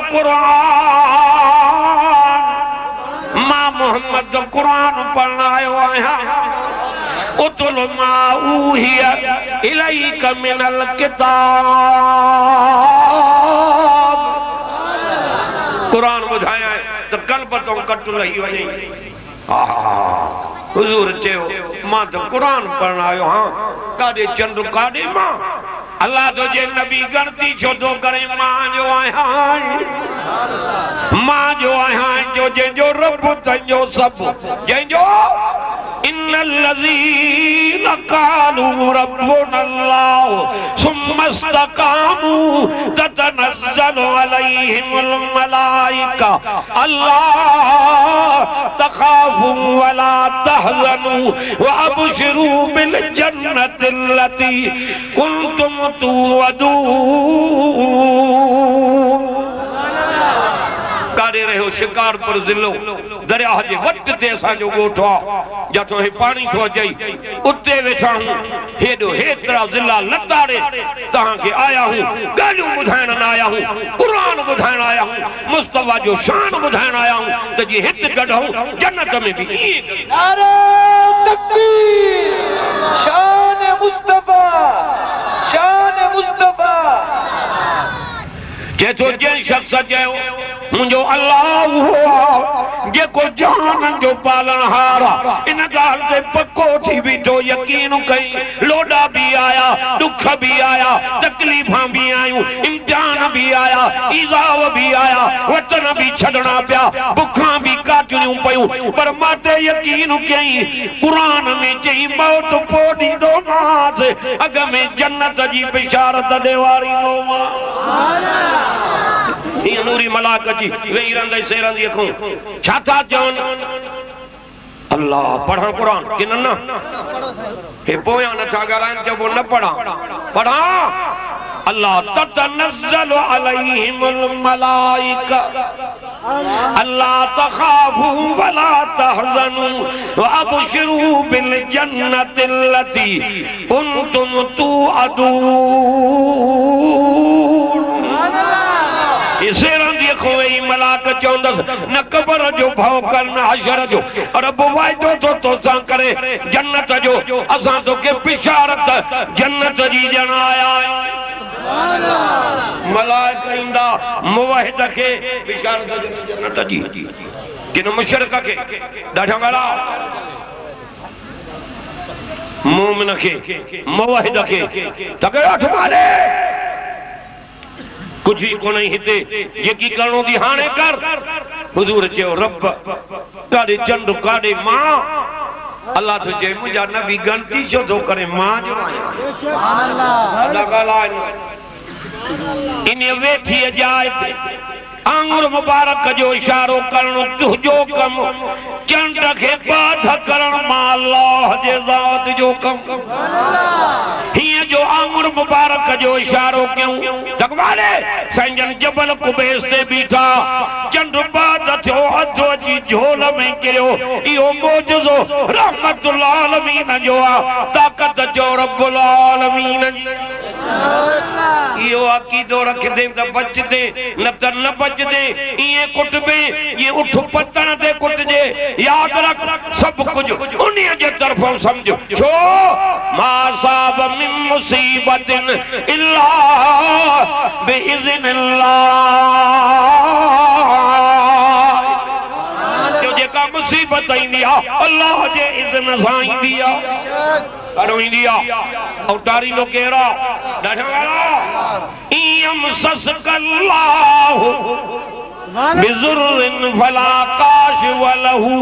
क़ुरान, मां मोहम्मद क़ुरान पढ़ण आयो आहियां। उतुल मा ऊहिय इलैक मिनल किताब, क़ुरान ॿुधायां त कल्ब तो कट लही वञे। हुज़ूर चयो मां त क़ुरान पढ़ण आयो आहियां, काॾे चंड काॾे मां। अल्लाह जो जे नबी गणती छो थो करे, मां जो आहियां जो जंहिंजो रब तुंहिंजो सभु, जंहिंजो इन्नल्लज़ीन क़ालू रब्बुनल्लाह सुम्मा इस्तक़ामू ततनज़्ज़लु अलैहिमुल मलाइका अल्ला तख़ाफू वला तहज़नू व अबशिरू बिल जन्नतिल्लती कुंतुम तुअदून। काॾे रहियो शिकारपुर ज़िलो, दरिया जे वट ते असांजो ॻोठु आहे, जिथो हे पाणी थो अचे, उते वेठा आहियूं। हेॾो हेतिरा ज़िला लताड़े तव्हांखे आया आहियूं, ॻाल्हियूं ॿुधाइण न आया आहियूं, क़ुरान ॿुधाइण आया आहियूं, मुस्तफ़ा जो शान ॿुधाइण आया आहियूं त जीअं हिते गॾूं जन्नत में बि ईअं। नारे तकबीर, शान मुस्तफ़ा, शान मुस्तफ़ा। जेको जंहिं शख़्स चयो मुंहिंजो अल्लाह उहो आहे जेको जहान जो पालनहार आहे, इन ॻाल्हि ते पको थी बीठो, यकीन कई। लोॾा बि आया, दुख बि आया, तकलीफ़ां बि आयूं, इम्तिहान बि आया, ईज़ाव बि आया, वतन बि छॾणा पिया, बुखां बि काटणियूं पयूं, पर मां ते यकीन कई। क़ुरान में चई मौत पोइ ॾींदोमांसि, अॻ में जन्नत जी बिशारत ॾे वारींदोमांसि। हीअ नूरी मलाक जी वेही रहंदे सेरंदी अखूं छा था चवनि? अल्लाह पढ़ण क़ुरान कि न? हे पोयां नथा ॻाल्हाइनि, चइबो न पढ़ां, पढ़ां। अल्लाह ततनज़्ज़लु अलैहिमुल मलाइका अल्ला तख़ाफू वला तहज़नू व अबशिरू बिल जन्नतिल्लती कुंतुम तुअदून। मलाक चवंदसि न कबर जो भव कर न हशर जो, रब वाइदो तो तोसां करे जन्नत जो, असां तोखे बिशारत जन्नत जी ॾियण आया आहियूं। मलाक ईंदा मुवहिद खे बिशारत जन्नत जी, किन मुशरिक खे ॾाढा ॻाल्हा, मोमिन खे मुवहिद खे तकड़ि मारे कुछ ही को नहीं हिते, जेकी करणो थी हाणे कर। हुजूर चयो रब काॾे चंड काॾे मां। अल्लाह तो चए मुंहिंजा नबी गणती छो थो करे, मां जो आहियां। इन वेठी जाइ ते आंगुर मुबारक जो इशारो करणो तुंहिंजो कम, चंड खे बाध करण मां अल्लाह जे ज़ात जो कम। हीअं जो आंगुर मुबारक जो इशारो कयूं तकवाले संजन जबल कुबैस ते बीठा, चंड बाध थियो, अधु अची झोल में किरियो। इहो मोजज़ो रहमतुल आलमीन जो आहे, ताक़त जो रब्बुल आलमीन। इहो अक़ीदो रखंदे त बचदे, न त न बचदे। इएं कुटबे, ये उठ पतण ते कुटजे। याद रख सब कुछ उन्हीं जे तरफों समझो। छो मा साब मिन मुसीबतिन इल्ला बिइज़्निल्लाह। जो जेका मुसीबत ईंदी आहे अल्लाह जे इज़्न सां ईंदी आहे, ॾाढो ईंदी आहे। ऐं तारींदो कहिड़ा ॾाढा इयम ससकल्लाहु बिज़ुर्रिन फला काशिफ लहू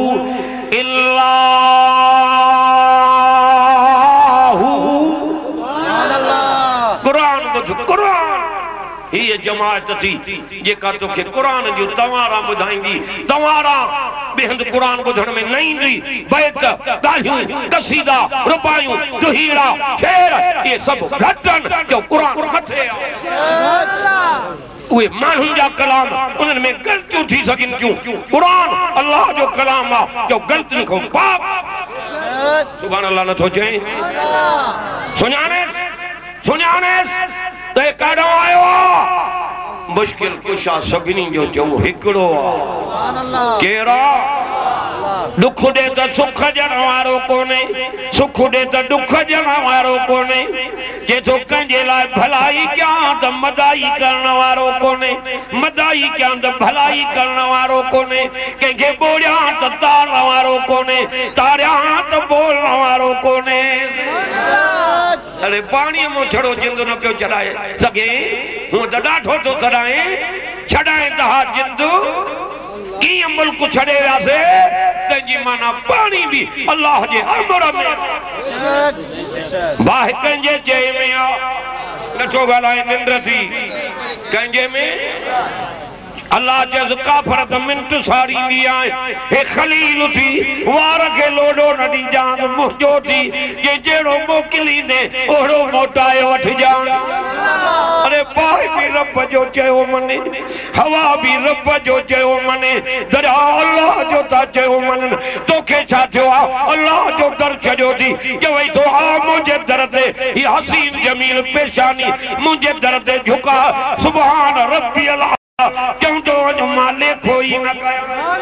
इल्लाहु। क़ुरान ॿुध, क़ुरान हीअ जमात थी जेका तोखे क़ुरान जूं तवारा ॿुधाईंदी। तवारा ॿिए क़ुरान ॿुधण में न ईंदी। बैत, ॻाल्हियूं, कसीदा, रुबायूं, दुहीड़ा, शेर, इहे सभु घटनि जो क़ुरान मथे आहे। उहे माण्हुनि जा कलाम, उन्हनि में ग़लतियूं थी सघनि थियूं। क़ुरान अल्लाह जो कलाम आहे जो ग़लतियुनि खां पाक। सुभाणे अल्लाह नथो चए सुञाणे सुञाणे त काॾो आयो आहे? मुश्किल कुशा सभिनी जो चो हिकिड़ो केड़ा दुख दे तो सुख ॾियण वारो कोने सुख दे तो दुख ॾियण वारो कोने जे तो कंहिंजे लाइ भलाई कयां त मदाई करण वारो कोने मदाई कयां त भलाई करण वारो कोने कंहिंखे ॿोड़ियां त तारण वारो कोने तारियां त बोलण वारो कोने अरे पाणी में छड़ो जिंद न पियो चढ़ाए सघे हूं त ॾाढो थो छॾाए छॾाए त हा जिंद कीअं मुल्क छॾे वियासीं तंहिंजी माना पाणी बि अल्लाह जे अमर में भाउ कंहिंजे चए में आ नथो ॻाल्हाए निंड थी कंहिंजे में अल्लाह जज़ काफ़र त मिंट सारींदी आहे हे खलील थी वार खे लोॾो न ॾिजांइ मुंहिंजो थी जे जहिड़ो मोकिलींदे ओहिड़ो मोटाए वठिजांइ अरे पाए भी रब जो चयो मने हवा भी रब जो चयो मने दरिया अल्लाह जो ता चयो मन तोखे छा थियो आ अल्लाह जो दर छॾियो थी चवई तो आ मुंहिंजे दर ते ही हसीन जमील पेशानी मुंहिंजे दर ते झुका सुभान रब्बी अल्लाह चवंदो वञ मां लेखो ई न कयो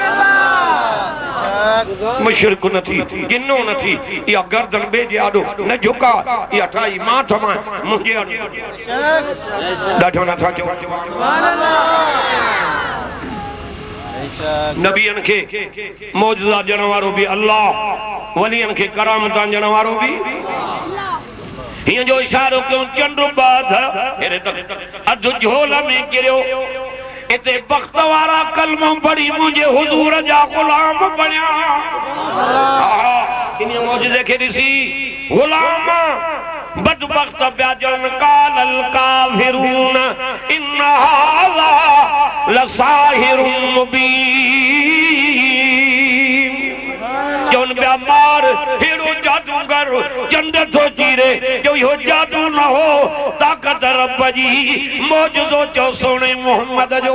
मुशरिक न थी गिनो न थी इहा गर्दन ॿिए जे आॾो न झुका इहा ठाही मां थमां मुंहिंजे ॾाढो नथा चओ नबियन खे मौजज़ा ॾियण वारो बि अल्लाह वलियन खे करामत ॾियण वारो बि हिन जो इशारो कयो चंड बाध हेरे तक अधु झोल में किरियो इते वक्त वारा कलमो पढ़ी मुझे हुजूर जा गुलाम बणिया इन मौजज़े खे ॾिसी गुलाम बदबख्त ब्याजन कालल काफिरून इन हाज़ा लसाहिरुम मुबीन जौन ॿिया मार हेड़ो जादूगर चंड थो चीरे जो इहो जादू न हो ताक़त रब जी मौजज़ो चओ सोणे मोहम्मद जो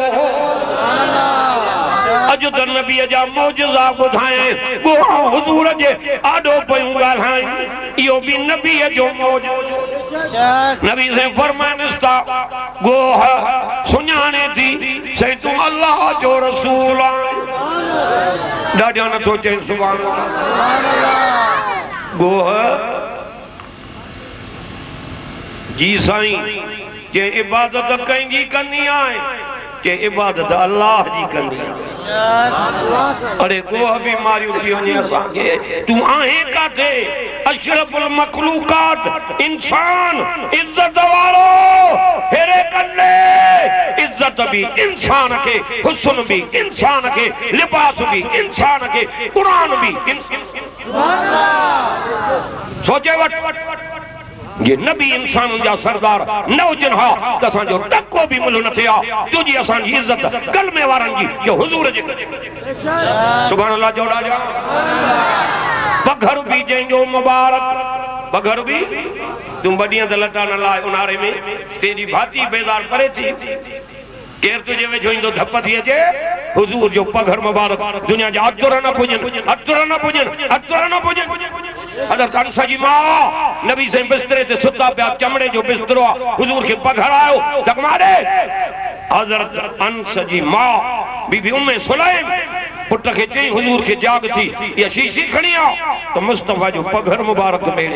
अॼु त नबीअ जा मौजज़ा ॿुधाए गोहा हुज़ूर जे आॾो पयूं ॻाल्हाइनि इहो बि नबीअ जो मौजो नबी से फरमाइनिस्ता गोह सुञाणे थी सही तूं अल्लाह जो रसूल आहीं ॾाढा नथो चए सुभाण गोह जी साईं जे इबादत कंहिंजी कंदी आहे जे इबादत अल्लाह जी कंदी आहे अरे गोह बीमारियूं थी वञे असांखे तूं आहीं काथे अशरफुल मखलूकात इंसान इज्जत वारो हेरे कन्ने इज्जत भी इंसान के हुस्न भी इंसान के लिबास भी इंसान के कुरान भी सोचे वट ये नबी इंसान जा सरदार न हुजन हा त असांजो टको भी मुल न थिया तुंहिंजी असांजी इज्जत कलमे वारनि जी जो हुजूर जे सुभान अल्लाह जो ॾाढा बघर भी जंहिंजो मुबारक बघर भी तूं बॾीअ ते लटा न लाए उन्हारे में तेरी भाती बेदार करे थी केर तुझे वेझो ईंदो धप थी अचे हुजूर जो पघर मुबारक दुनिया जा अतुर न पुॼनि अतुर न पुॼनि अतुर न पुॼनि हज़रत अंस जी मां नबी से बिस्तरे ते सुता पिया चमड़े जो बिस्तरो हुजूर खे पघर आयो जगमारे हज़रत अंस जी मां बीबी उम्मे सुलैम पुट खे चई हुजूर खे जाग थी ये शीशी खणी आ तो मुस्तफा जो पघर मुबारक मेरे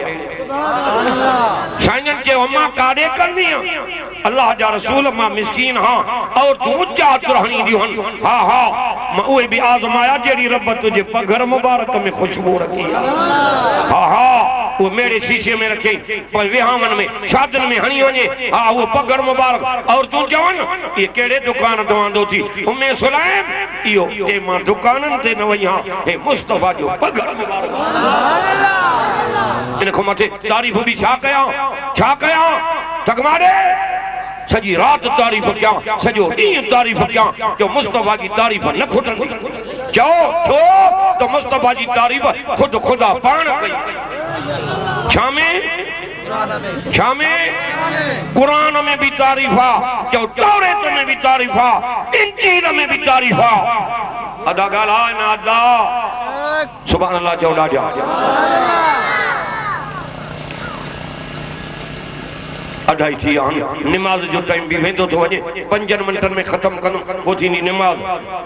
साईं के अम्मा काडे करनी अल्लाह जा रसूल मां मिस्कीन हां और तू उच्चा रहनी दिहन हां हां मैं ओए भी आजमाया जेडी रब तुझे पघर मुबारक में खुशबू रखी हां हां वो मेरे शीशे में रखे पर विहामन में शादन में हणी वने हां वो पघर मुबारक और तू जवन ये केड़े दुकान दवांदो थी उम्मे सुलैम इयो ए मां दुकानन ते न वया ए मुस्तफा जो पघर मुबारक इनको मथे तारीफ भी छा कया तकमारे सजी रात तारीफ क्या सजो ॾींहुं तारीफ क्या जो मुस्तफा की तारीफ न खुटंदी चओ छो तो मुस्तफा जी तारीफ खुद खुदा पाण कई छा में कुरान में भी तारीफ आ चओ तौरेत में भी तारीफ आ इंजील में भी तारीफ आ अदा ॻाल्हाए न अदा सुभान अल्लाह चओ ॾाढा अढ़ाई थी नमाज जो टाइम भी वेंदो तो वजे 5 मिनटन में खत्म करूं वो थी नमाज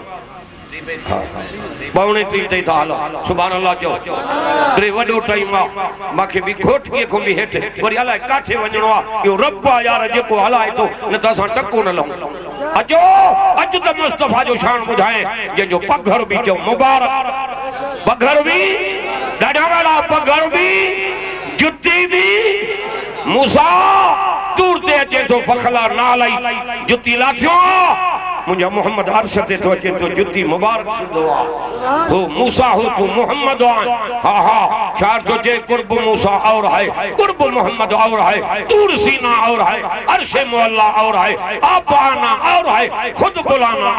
पौने 3 ताईं था हलो सुभान अल्लाह चो रे वडो टाइम आ माखे भी खोट के को भी हेठ वरी हलाए काठे वणो आ यो रब आ यार जेको हलाए तो न त असां टको न लऊं अजो अज त मुस्तफा जो शान बुधाए जे जो पघर भी जो मुबारक पघर भी ॾाढा वाला पघर भी जुत्ती भी मूसा दूर ते अचे तो पखला नाल आई जुत्ती लाथियो मुझे मोहम्मद अर्श ते तो अचे तो जुत्ती मुबारक सिधो आ वो मूसा हो तू मोहम्मद आ हा हा चार तो जे कुर्ब मूसा और है कुर्ब मोहम्मद और है दूर सीना और है अर्श मुअल्ला और है आपाना और है खुद बुलाना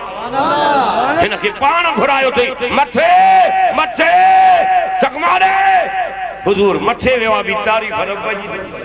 इनके पान घुरायो थे मथे मथे चकमारे हुजूर मथे वेवा भी तारीफ रब जी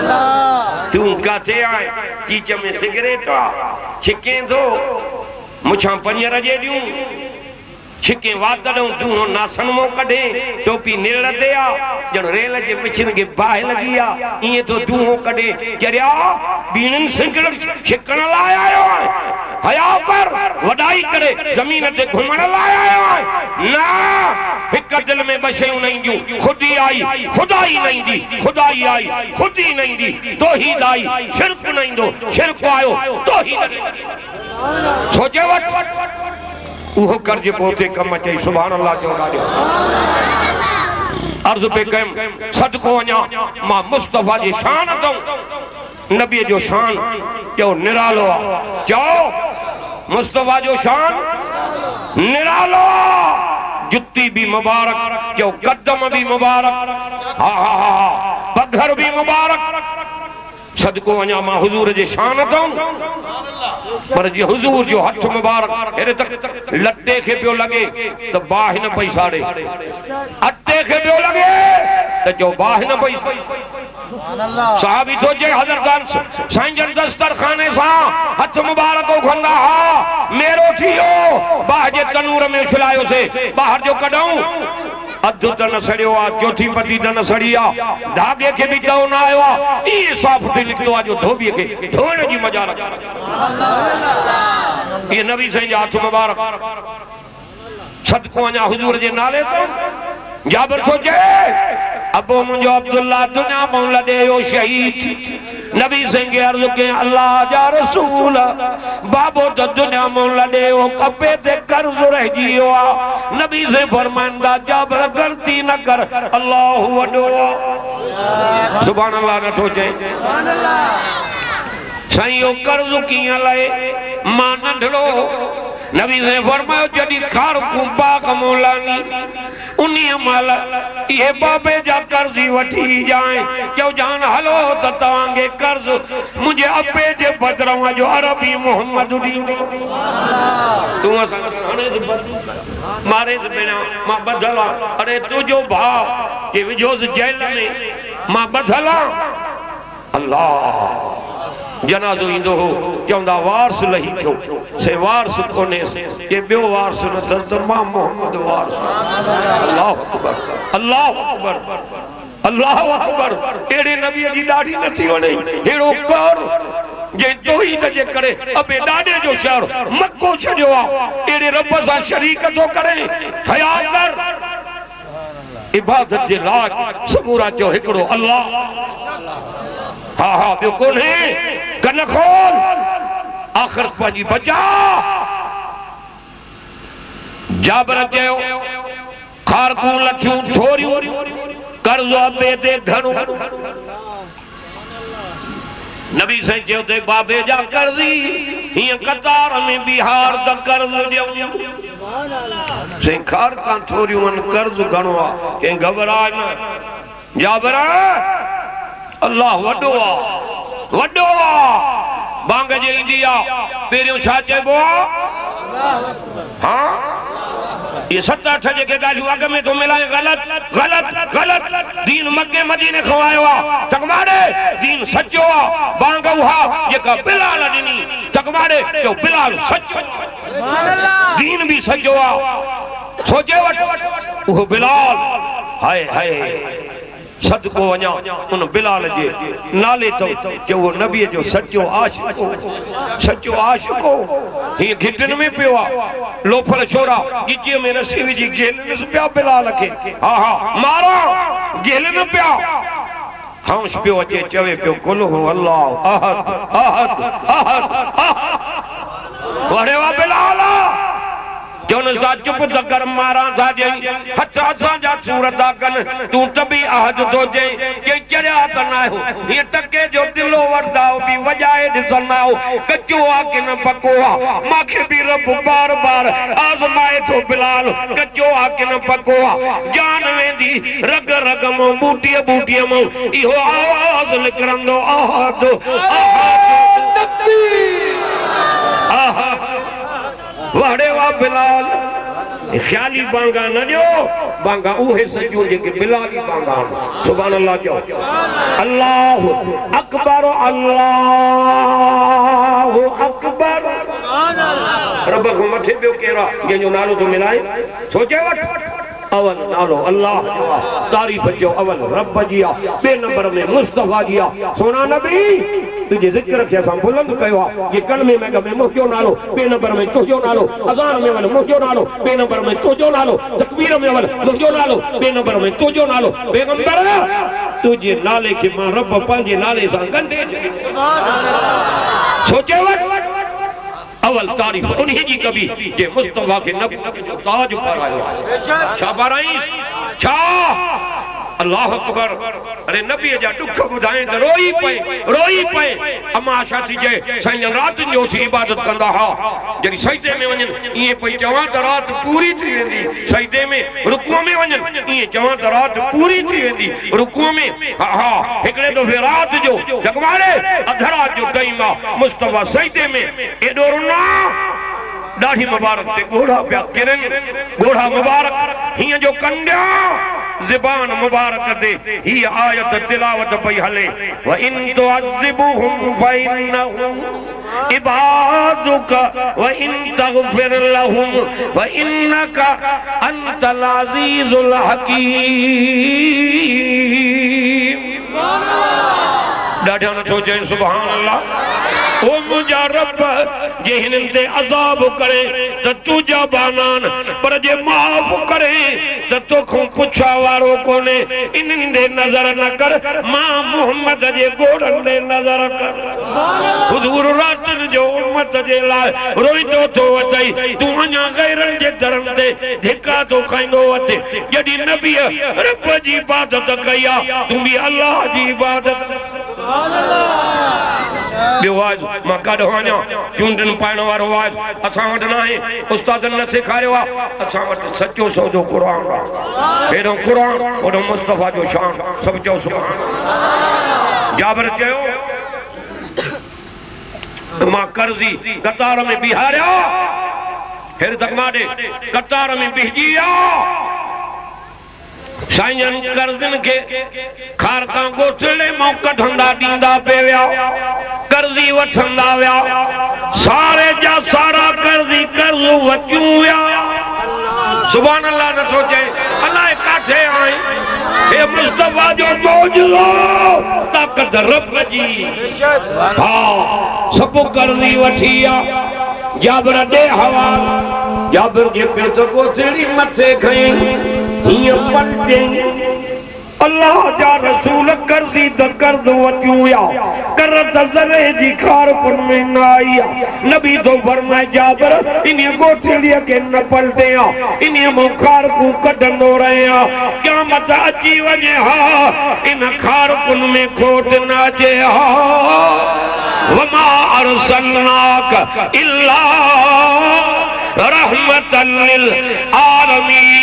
तू काथे आए चीच में सिगरेट आ छिके दो मुछा पंजर जे दियूं छिके वातड़ों तू नासन मो कढे टोपी निरल दे आ जण रेल जे पिछन के बाहि लगी आ इए तो तू हो कढे जरिया बीनन सिंगड़ छिकण लाए आयो हया कर वडाई करे जमीन ते घुमण लाए आयो ना हिक दिल में बसे नहीं जू खुदी आई खुदाई नहीं दी खुदाई आई खुदी नहीं दी तौहीद आई शिरक नहीं दो शिरक आयो तौहीद सोचे वट वो कर्ज पोते कम अचे सुभान अल्लाह जो ॾाढो अर्ज़ पे कयम सदको वञा मां मुस्तफा जी शान दऊं नबी जो शान जो निरालो जो मुस्तफा जो शान निरालो जुत्ती भी मुबारक जो कदम भी मुबारक हा हा हा पघर भी मुबारक सदको वञा मां हुजूर जे शान दऊं पर जी हुजूर जो हथ मुबारक हेरे तक लट्टे के पियो लगे तो बाह न पई साड़े अट्टे के पियो लगे तो जो बाह न पई साहबी तो जे हजरत साईं जन दस्तरखाने सा हथ मुबारक खंदा हा मेरो थियो बाह जे तनूर में उछलायो से बाहर जो कढऊं अध त न सड़ियो आ चौथी पती त न सड़ी आ धागे के भी दो न आयो आ ई साफ थी निकतो आ जो धोबी के धोण जी मजा रख ये नबी साईं हाथ मुबारक सदको वञा हुजूर जे नाले तो जाबिर तो जे अबो मुझो अब्दुल्ला दुनिया मौला दे यो शहीद नबी सिंह अर्ज के अल्लाह जा रसूल बाबो तो दुनिया मौला दे यो कपे ते कर्ज रह जियो आ नबी से फरमांदा जाबिर गलती न कर अल्लाह वडो सुभान अल्लाह न तो जे सुभान अल्लाह साईं यो कर्ज किया लाए मां नंढड़ो नबी से फरमायो जदी खार को बाग मौलानी उन्हीं माल ये बाबे जा कर्जी वठी जाए जो जान हलो तो तवांगे कर्ज मुझे अपे जे बदरवा जो अरबी मोहम्मद दी तू मारे बिना मां बदला अरे तुझो भाव ये विजोस जेल में मां बदला अल्लाह जनाजो इंदो हो चौंदा वारस लही थियो से वारस कोने के बियो वारस न त मां मोहम्मद वारस अल्लाह अकबर अल्लाह अकबर अल्लाह अकबर एड़े नबी जी दाढ़ी न थी वणे एड़ो कर जे तौहीद जे करे अबे ॾाॾे जो शहर मक्को छॾियो आ एड़े रब सां शरीक थो करे हया कर इबादत जे लायक सबूरा जो हिकड़ो अल्लाह हा हा बियो कोन्हे कन खोल आखिर पंहिंजी बचा जाबर चयो खारकू लथियूं थोरियूं कर्ज़ अबे ते घणो नबी साईं चयो ते बाबे जा कर्ज़ी हीअं कतार में बिहार द कर्ज़ ॾियूं साईं खारका थोरियूं आहिनि कर्ज़ घणो आहे कंहिं घबराए न जाबर अल्लाह वडो आ वडो आ बांग जे इंदी आ पहिरियों छा चइबो आ हां ये 7-8 जेके ॻाल्हियूं अॻ में तो मिलाए गलत गलत गलत दीन मक्के मदीने खां आयो आ चकमाड़े दीन सचो आ बांग उहा जेका बिलाल ॾिनी चकमाड़े जो बिलाल सचो सुभान अल्लाह दीन भी सचो आ सोचे वठ वो बिलाल हाय हाय सदको वञा उन बिलाल जे नाले तो जो वो नबी जो सच्चो आशिक हो ही घिटन में पियो लोफल छोरा गिचे में रसी विझी गेल में पिया बिलाल के हा हा मारा गेल में पिया हंस पियो अचे चवे पियो कुल हो अल्लाह अहद अहद अहद वड़े वा बिलाल जोन सा चुप कर मारा था जे हथ असा जा सूरत कन तू तभी अहद तो जे के चरिया त ना हो ये टके जो दिलो वरदाओ भी वजाए दिसना हो कच्चो आ के न पको आ माखे भी रब बार बार आजमाए तो बिलाल कच्चो आ के न पको आ जान वेंदी रग रग मो बूटी बूटी मो इहो आवाज निकरंदो अहद अहद तकबीर अहद वड़े वा बिलाल ख्याली बांगा न जो बांगा उहे सजो जेके बिलाली बांगा सुभान अल्लाह जो अल्लाह अकबर अल्लाह अकबर रब को मथे पियो केरा जो नालो तो मिलाए सोचे वठ अवल नालो अल्लाह तारीफ जो अवल रब जिया बे नंबर में मुस्तफा जिया सोना नबी तुझे जिक्र के सां बुलंद कयो ये कलमे में गमे मुझो नालो बे नंबर में तुझो नालो अजान में वन मुझो नालो बे नंबर में तुझो नालो तकबीर में वन मुझो नालो बे नंबर में तुझो नालो पैगंबर तुझे नाले के मां रब पंजे नाले सां गंदे सुभान अल्लाह सोचे वठ अवल तारीफ उन्हीं जी कभी जे मुस्तफा के नबी जो ताज पारायो छा पाराई छा अल्लाह अकबर अरे नबी जा दुख बुधाए त रोई पे अमा आशा थी जे साईं रात जो थी इबादत कंदा हा जड़ी सजदे में वञन ये पई चवा त रात पूरी थी वेंदी सजदे में रुकू में वञन ये चवा त रात पूरी थी वेंदी रुकू में हा एकड़े तो रात जो जगवारे अधरा जो टाइम मुस्तफा सजदे में एडो रुना दाढ़ी मुबारक ते घोड़ा पिया किरन घोड़ा मुबारक हिय जो कंडिया ज़बान मुबारक ते ही आयत तिलावत पई हले व इन तुअज़िबुहुम फइन्नहुम इबादुक व इन तगफिर लहुम व इन्नका अंतल अज़ीज़ुल हकीम ॾाढा न सोचे सुभान अल्लाह ओ मुझा रब जे हिननि ते अज़ाब करे त तुझा बानान पर जे माफ़ करे त तोखों पुछा वारो कोने इन्हनि ते नज़र न कर मां मोहम्मद जे गोड़नि ते नज़र कर हुजूर रातनि जो उम्मत जे लाइ रोईंदो थो अचई तूं अञा गैरनि जे दरनि ते धिका थो खाईंदो अचे जॾहिं नबीअ रब जी इबादत कई आहे तूं बि अल्लाह जी इबादत वाज मां कढ वञा चूंडन पाइण वारो वाज असां वटि न आहे उस्तादनि न सेखारियो आहे असां वटि सचो सौदो क़ुरान आहे हेॾो क़ुरान ओॾो मुस्तफा जो शान सभु चओ सुभान जाबिर चयो मां कर्ज़ी कतार में बिहारिया हेर तक माॾे कतार में बिहजी विया साईं कर्ज़नि खे खार खां गोठले मां कढंदा ॾींदा पे विया कर्ज़ी वठंदा विया सारे जा सारा कर्ज़ी कर्ज़ वठियूं विया सुभान अल्लाह नथो चए अलाए काथे आई हे मुस्तफा जो मोजज़ो ताक़त रब जी हा सभु कर्ज़ी वठी आ जाबिर ॾे हवा जाबिर जे पे तो गोठड़ी मथे खई हिय पलटे अल्लाह जा रसूल कर्ज़ी त कर्ज़ वठियूं या कर त ज़रे जी खार कुन में न आई नबी तो फरमाए जाबिर इन गोठड़ीअ खे न पलटे इन मूं खार को कढंदो रहिया क़यामत अची वञे हा इन खार कुन में खोट न अचे हा वमा अरसलनाक इल्ला रहमतल लिल आलमीन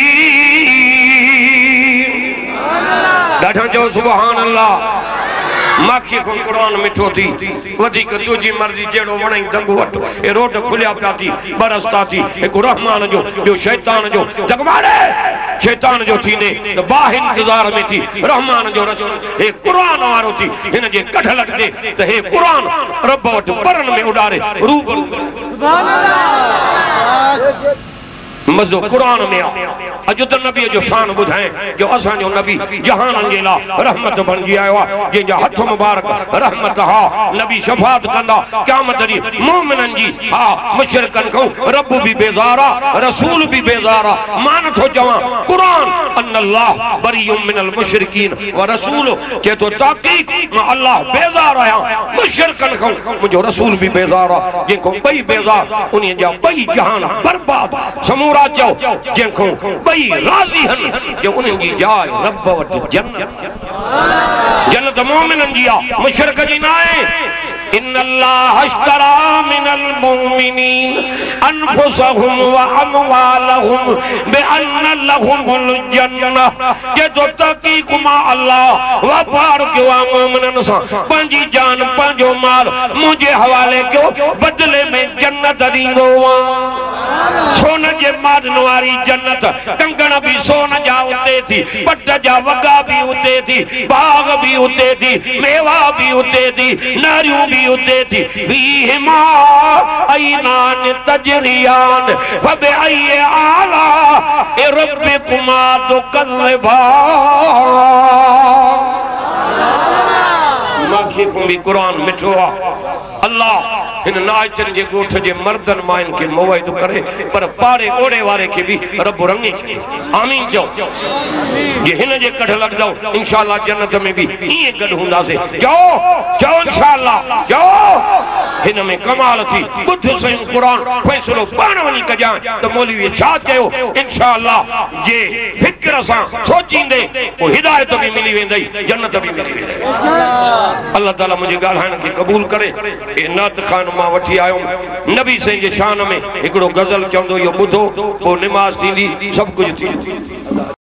ॾाढा चओ सुभान अल्लाह माखी को कुरान मिठो थी वधीक तुझी मर्ज़ी जहिड़ो वणई दंग वठ ए रोड खुलिया पिया थी बरसता थी हिकु रहमान जो ॿियो शैतान जो जगवाड़े शैतान जो थींदे त बा इंतज़ार में थी रहमान जो रसूल हे कुरान वारो थी हिन जे कढ लॻंदे त हे कुरान रब वटि परनि में उॾारे रूबरू सुभान अल्लाह मज़ो कुरान में आ अज त नबी जो शान बुधाए जो असा जो नबी जहान जे लाइ रहमत बणजी आयो आहे जंहिंजा हथ मुबारक रहमत हा नबी शफात कंदा क़यामत दी मोमिनन जी हा मुशरिकन को रब भी बेज़ार आहे रसूल भी बेज़ार आहे मान थो चवां कुरान अल्लाह बरीउम मिनल मुशरिकीन व रसूल के तो ताकीक अल्लाह बेज़ार आया मुशरिकन को मुझो रसूल भी बेज़ार आहे जेको बई बेज़ार उन जा बई जहान बर्बाद समूरा जो जेको बई राज़ी हन जो उन जी जाय रब वट जन्नत मोमिनन जी आहे मुशरिक जी न आहे इन्नल्लाह अश्तरा मिनल मुमिनीन अनफुसहुम व अमवालहुम बिअन्न लहुमुल जन्नह के तो तहकीक मां अल्लाह व्यापार कयो आहे मोमिनन सां पंहिंजी जान पंहिंजो माल मुंहिंजे हवाले कयो बदले में जन्नत ॾींदो सोन जे मादन वारी जन्नत कंगण भी सोन जा उते थी पट जा वगा भी उते थी बाग भी उते थी मेवा भी उते थी नारियूं भी उते थी फीहिमा ऐनान तजरियान फबिअय्यि आला रब्बिकुमा तुकज़्ज़िबान माखे भी कुरान मिठो आहे अल्लाह इन नाचन जे गोठ जे मर्दन माइन के मोवैद करे पर पारे ओड़े वारे के भी रब रंगी आमीन जो ये हिन जे कढ लग जाओ इंशाअल्लाह जन्नत में भी ये गड हुंदा से जाओ जाओ इंशाअल्लाह जाओ हिन में कमाल थी बुध सही कुरान फैसलो पाण वनी कजा तो मौलवी छा कयो इंशाअल्लाह जे फिक्र सा सोचींदे वो हिदायत भी मिली वेंदई जन्नत भी मिली वेंदई अल्लाह ताला मुझे गाल्हाण के कबूल करे ए नात खान मां वठी आयो नबी साईं जे शान में हिकड़ो गज़ल चवंदो यो बुधो पोइ निमाज़ थींदी सब कुछ थी